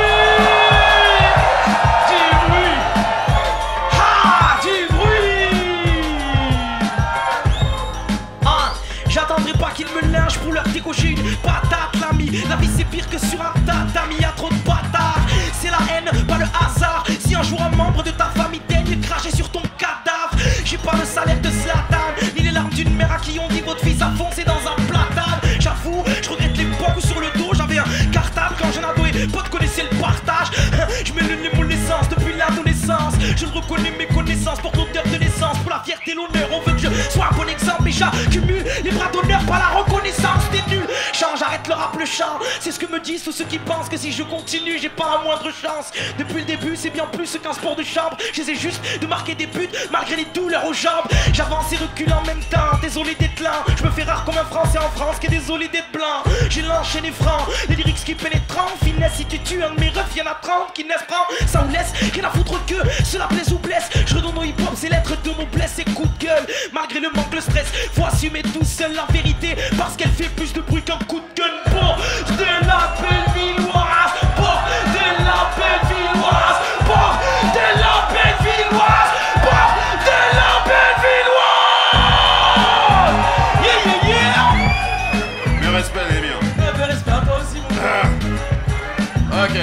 Du bruit. Ha. Du bruit. Ah, j'attendrai pas qu'ils me lynchent pour leur décocher une patate, l'ami. La vie c'est pire que sur un tatami, y'a trop de bâtards. C'est la haine, pas le hasard. Si un jour un membre de ta famille daigne cracher sur ton cadavre, j'ai pas le salaire de Zlatan, ni les larmes d'une mère à qui on dit votre fils a foncé dans un platane. J'avoue, je regrette l'époque où sur le dos j'avais un cartable quand jeune ado et potes connaissaient le partage. Je mets le nez mon essence depuis l'adolescence. Je ne reconnais mes connaissances pour l'odeur de l'essence. Pour la fierté, l'honneur, on veut que je sois un bon exemple. Mais j'accumule les bras d'honneur, pas la reconnaissance. T'es nul, change, arrête le rap, le chant. C'est ce que me disent tous ceux qui pensent que si je continue, j'ai pas la moindre chance. Depuis le début, c'est bien plus qu'un sport de chambre. J'essaie juste de marquer des buts malgré les douleurs aux jambes. J'avance et recule en même temps, désolé d'être lent. Je me fais rare comme un Français en France qui est désolé d'être blanc. J'ai l'enchaîné franc, les lyrics qui pénétrant. Finesse, si tu tues un de mes refs, y'en a trente qui naissent prend. Ça ou laisse, rien à foutre que cela plaise ou blesse. Je redonne au hip-hop, c'est l'être de mon blesse et coup de gueule. Malgré le manque, le stress, faut assumer tout seul la vérité. Parce qu'elle fait plus de bruit qu'un coup de gun. Pour de la belle villoise, pour de la belle villoise, pour de la belle villoise, pour de la belle villoise. Yeah, yeah, yeah. Le respect les miens. Eh ben, respect à toi aussi, mon gars. Ok.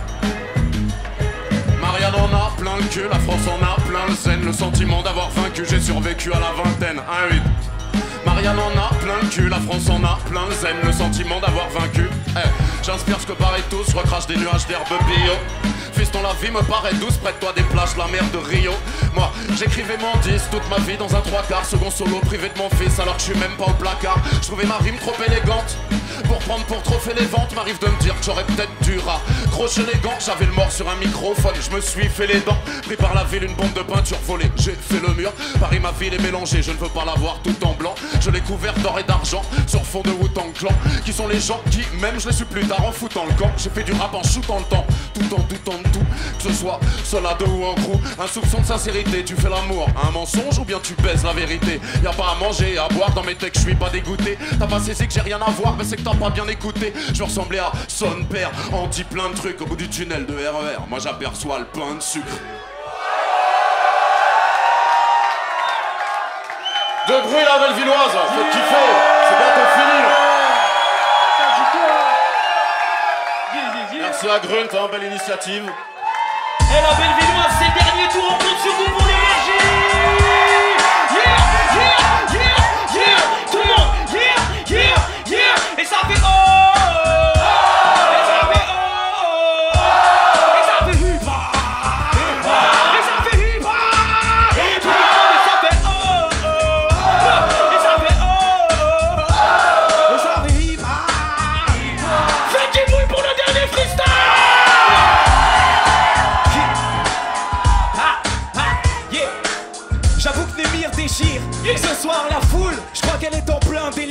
Marianne en a plein le cul, la France en a plein le zen. Le sentiment d'avoir vaincu, j'ai survécu à la vingtaine. un huit. Marianne en a plein le cul, la France en a plein le zen. Le sentiment d'avoir vaincu. Eh, j'inspire ce que paraît tous, je recrache des nuages d'herbe bio. Fiston, la vie me paraît douce, prête-toi des plages, la mer de Rio. Moi, j'écrivais mon disque toute ma vie dans un trois quarts. Second solo privé de mon fils alors que je suis même pas au placard. Je trouvais ma rime trop élégante pour prendre pour trophée les ventes. M'arrive de me dire que j'aurais peut-être dû raccrocher les gants. J'avais le mort sur un microphone, je me suis fait les dents. Pris par la ville, une bombe de peinture volée, j'ai fait le mur. Paris, ma ville est mélangée, je ne veux pas la voir tout en blanc. Je l'ai couvert d'or et d'argent sur fond de Wu-Tang Clan. Qui sont les gens qui, même je l'ai su plus tard en foutant le camp. J'ai fait du rap en shootant le temps, tout en doutant de tout. Que ce soit seul à deux ou en crew, un soupçon de sincérité, tu fais l'amour, un mensonge ou bien tu baises la vérité. Y'a pas à manger, à boire dans mes textes, je suis pas dégoûté. T'as pas saisi que j'ai rien à voir, mais c'est que t'as pas bien écouté. Je ressemblais à son père, on dit plein de trucs au bout du tunnel de R E R. Moi j'aperçois le pain de sucre. De bruit la belle villoise, faites kiffer, c'est bientôt fini là. Merci à Grunt, hein, belle initiative. Et la belle villoise, c'est le dernier tour, on compte sur vous pour l'énergie. Yeah, yeah, yeah, yeah. Tout le monde, yeah, yeah, yeah. Et ça fait oh, oh, oh. Et ça fait oh, oh, oh. Et ça fait hip hop. Et ça fait hip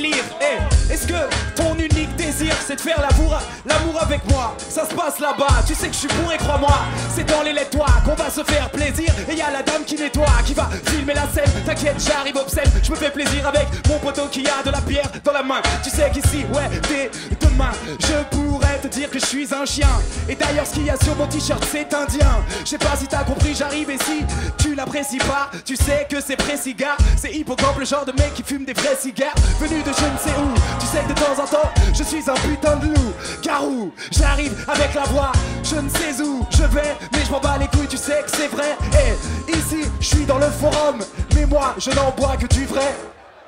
délire. Eh, est-ce que ton unique désir c'est de faire l'amour, l'amour avec moi? Ça se passe là-bas, tu sais que je suis bourré, crois-moi. C'est dans les laitois qu'on va se faire plaisir. Et y a la dame qui nettoie, qui va filmer la scène. T'inquiète, j'arrive obscène, je me fais plaisir avec mon poteau qui a de la bière dans la main. Tu sais qu'ici, ouais, dès demain, je pourrais te dire que je suis un chien. Et d'ailleurs, ce qu'il y a sur mon t-shirt, c'est indien. Je sais pas si t'as compris, j'arrive et si tu l'apprécies pas, tu sais que c'est pré-cigare. C'est Hippocampe, le genre de mec qui fume des vrais cigares. Venu de je ne sais où, tu sais que de temps en temps, je suis un putain de loup. Car où j'arrive avec la voix, je ne sais où je vais, mais je m'en bats les couilles, tu sais que c'est vrai. Et ici, je suis dans le forum, mais moi, je n'en bois que du vrai.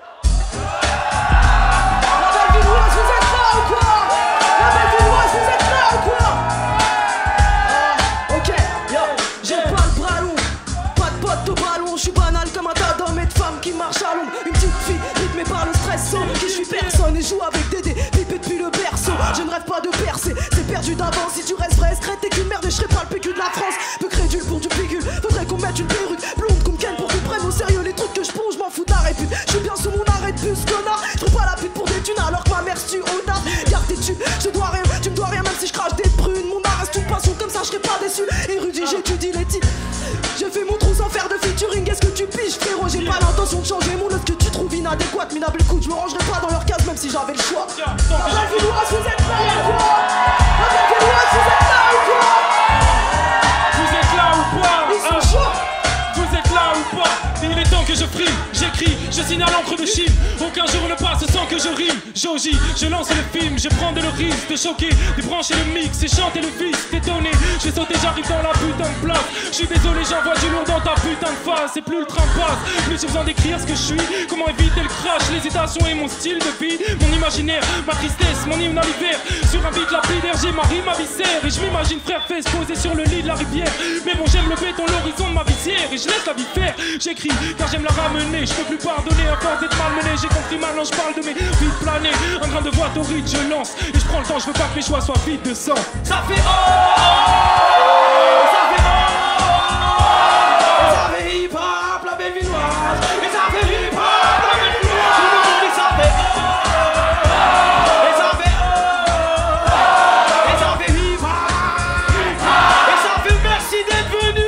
La belle villoise, vous êtes là ou quoi? La belle villoise, vous êtes là ou quoi? Ah, ok, yo, j'ai pas le bras long, pas de pote au ballon, je suis banal comme un tas d'hommes et de femmes qui marchent à l'ombre. Une petite fille rythmée par le stress, sans qui je suis personne et joue avec des dés, pipé depuis le berceau. Je ne rêve pas de percer, c'est perdu d'avance. Si tu restes vrai, secret, t'es qu'une merde et je serai pas le P Q de la France. Peu crédule pour du pécule, faudrait qu'on mette une perruque blonde comme Ken pour qu'on prenne au sérieux les trucs que je ponds. Je m'en fous d'arrêt pute, je suis bien sous mon arrêt de bus, connard. Je ferai pas la pute pour des thunes alors que ma mère se tue au nard. Garde tes tubes, je dois rien, tu me dois rien même si je crache des prunes. Mon art reste une passion comme ça, je serai pas déçu. Érudit, j'étudie les titres. J'ai fait mon trou sans faire de featuring, est-ce que tu piges frérot? J'ai pas l'intention de changer mon lot que tu trouves inadéquate. Minable écoute, je me rangerai pas dans leur case même si j'avais le choix. La belle villoise, vous êtes là ou quoi? La belle villoise, vous êtes là ou quoi? Vous êtes là ou pas? Ils sont chauds. Vous êtes là ou pas? Il est temps que je frime, j'écris, je signe à l'encre de Chine. Aucun jour ne passe sans que je rime. Joji, je lance le film, je prends de le risque de choquer, débrancher le mix et chanter le vice, t'étonner. Je vais sauter, j'arrive dans la putain de place. Je suis désolé, j'envoie du lourd dans ta putain de face. Et plus le train passe, plus j'ai besoin d'écrire ce que je suis. Comment éviter le crash, l'hésitation et mon style de vie. Mon imaginaire, ma tristesse, mon hymne à l'hiver. Sur un beat, la pluie j'ai ma rime, ma viscère. Et je m'imagine frère fesse posé sur le lit de la rivière. Mais bon, j'aime le béton, l'horizon de ma visière. Et je laisse la vie faire, j'écris car j'aime la ramener. Je peux plus pardonner à force d'être malmené. J'ai compris maintenant, je parle de mes vies planées. Un grain de voix torride, je lance. Et je prends le temps, je veux pas que mes choix soient vides de sang. Ça fait oh, oh, oh, ça fait oh, oh, oh, ça fait hip hop la belle villoise. Et ça fait hip hop la belle villoise. Tout le monde dit ça fait oh, oh, oh, et ça fait oh, oh, et ça fait hip hop. Et ça fait merci d'être venu.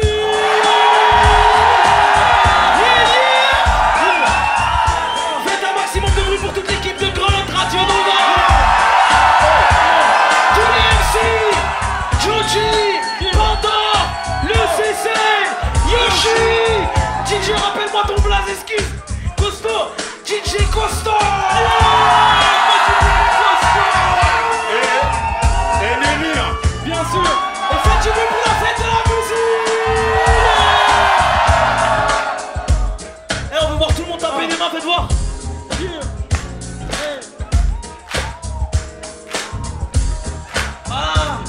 Yeah, yeah. Faites un maximum de bruit pour toute l'équipe de Grenoble Radio Nova. Tous les M C, Joji, Pandore, le C C, Yoshi, D J rappelle-moi ton blaze esquive, Costo, D J Costo. Et Némir, Bien sûr. Et faites du bruit pour la fête de la musique. Eh, on veut voir tout le monde taper des mains, faites voir. Ah.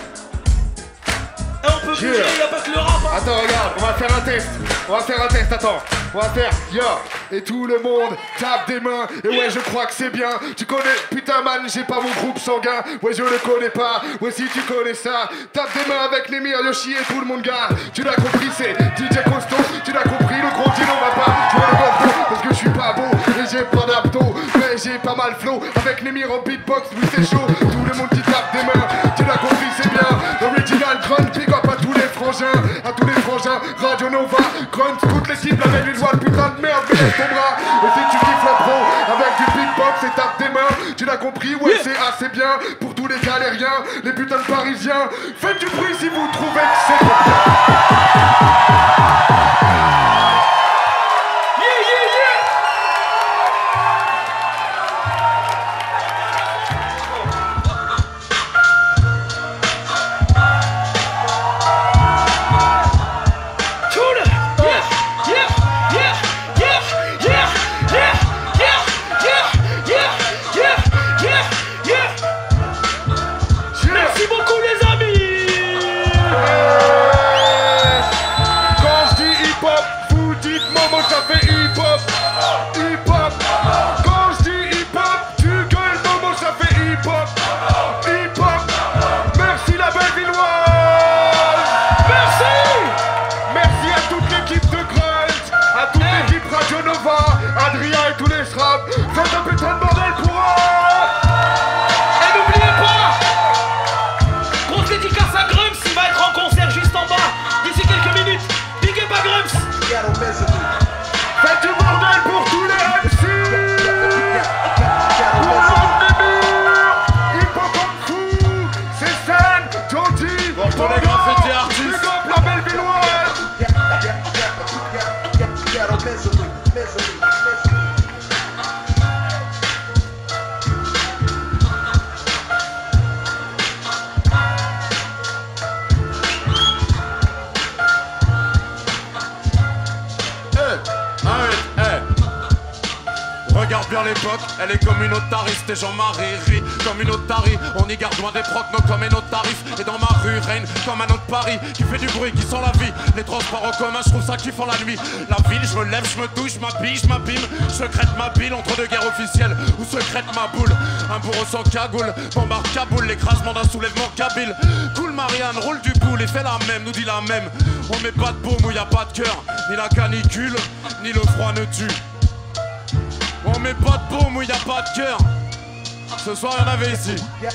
Eh, on peut bouger, Yeah. y'a pas que le rap. Hein. Attends, regarde, on va faire un test. On va faire un test, attends. On va faire yo. Et tout le monde tape des mains. Et ouais, je crois que c'est bien. Tu connais, putain, man, j'ai pas mon groupe sanguin. Ouais, je le connais pas. Ouais, si tu connais ça, tape des mains avec Némir, Yoshi et tout le monde, gars. Tu l'as compris, c'est D J Costo. Tu l'as compris, le gros deal, on va pas jouer le gros parce que je suis pas beau. Et j'ai pas d'abdos. Mais j'ai pas mal flow. Avec Némir en beatbox, oui, c'est chaud. Tout le monde qui tape des mains. Tu l'as compris, c'est bien. Original Grunt, big up à tous les frangins. À tous les frangins, Radio Nova, Grunt, toute l'équipe, la belle voix, putain de merde, mais laisse ton bras. Et si tu kiffes la pro, avec du beatbox et tape des mains, tu l'as compris, ouais, c'est assez bien. Pour tous les galériens, les putains de parisiens, faites du bruit si vous trouvez que c'est bien. Yeah, yeah, yeah. Cool. Yeah, yeah, yeah, yeah, yeah, yeah, yeah, yeah, yeah, yeah, yeah, yeah. Merci beaucoup les amis. l'époque, elle est communautariste et Jean-Marie rit comme une otarie. On y garde loin des procs, nos comme et nos tarifs. Et dans ma rue règne comme un autre Paris qui fait du bruit, qui sent la vie. Les transports en commun, je trouve ça kiffant la nuit. La ville, je me lève, je me touche, je m'habille, je m'abîme. Secrète ma bile entre deux guerres officielles ou secrète ma boule. Un bourreau sans cagoule, bombarde Kaboul, l'écrasement d'un soulèvement kabyle. Cool Marianne, roule du boule et fait la même, nous dit la même. On met pas de baume où y a pas de cœur, ni la canicule, ni le froid ne tue. On met pas de baume où y a pas de cœur. Ce soir y'en avait ici.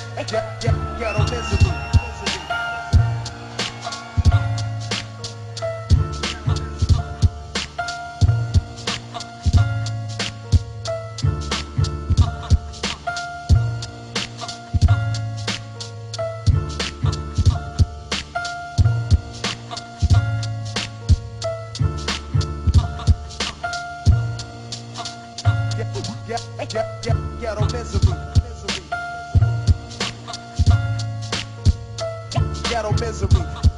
Ghetto misery. Ghetto misery.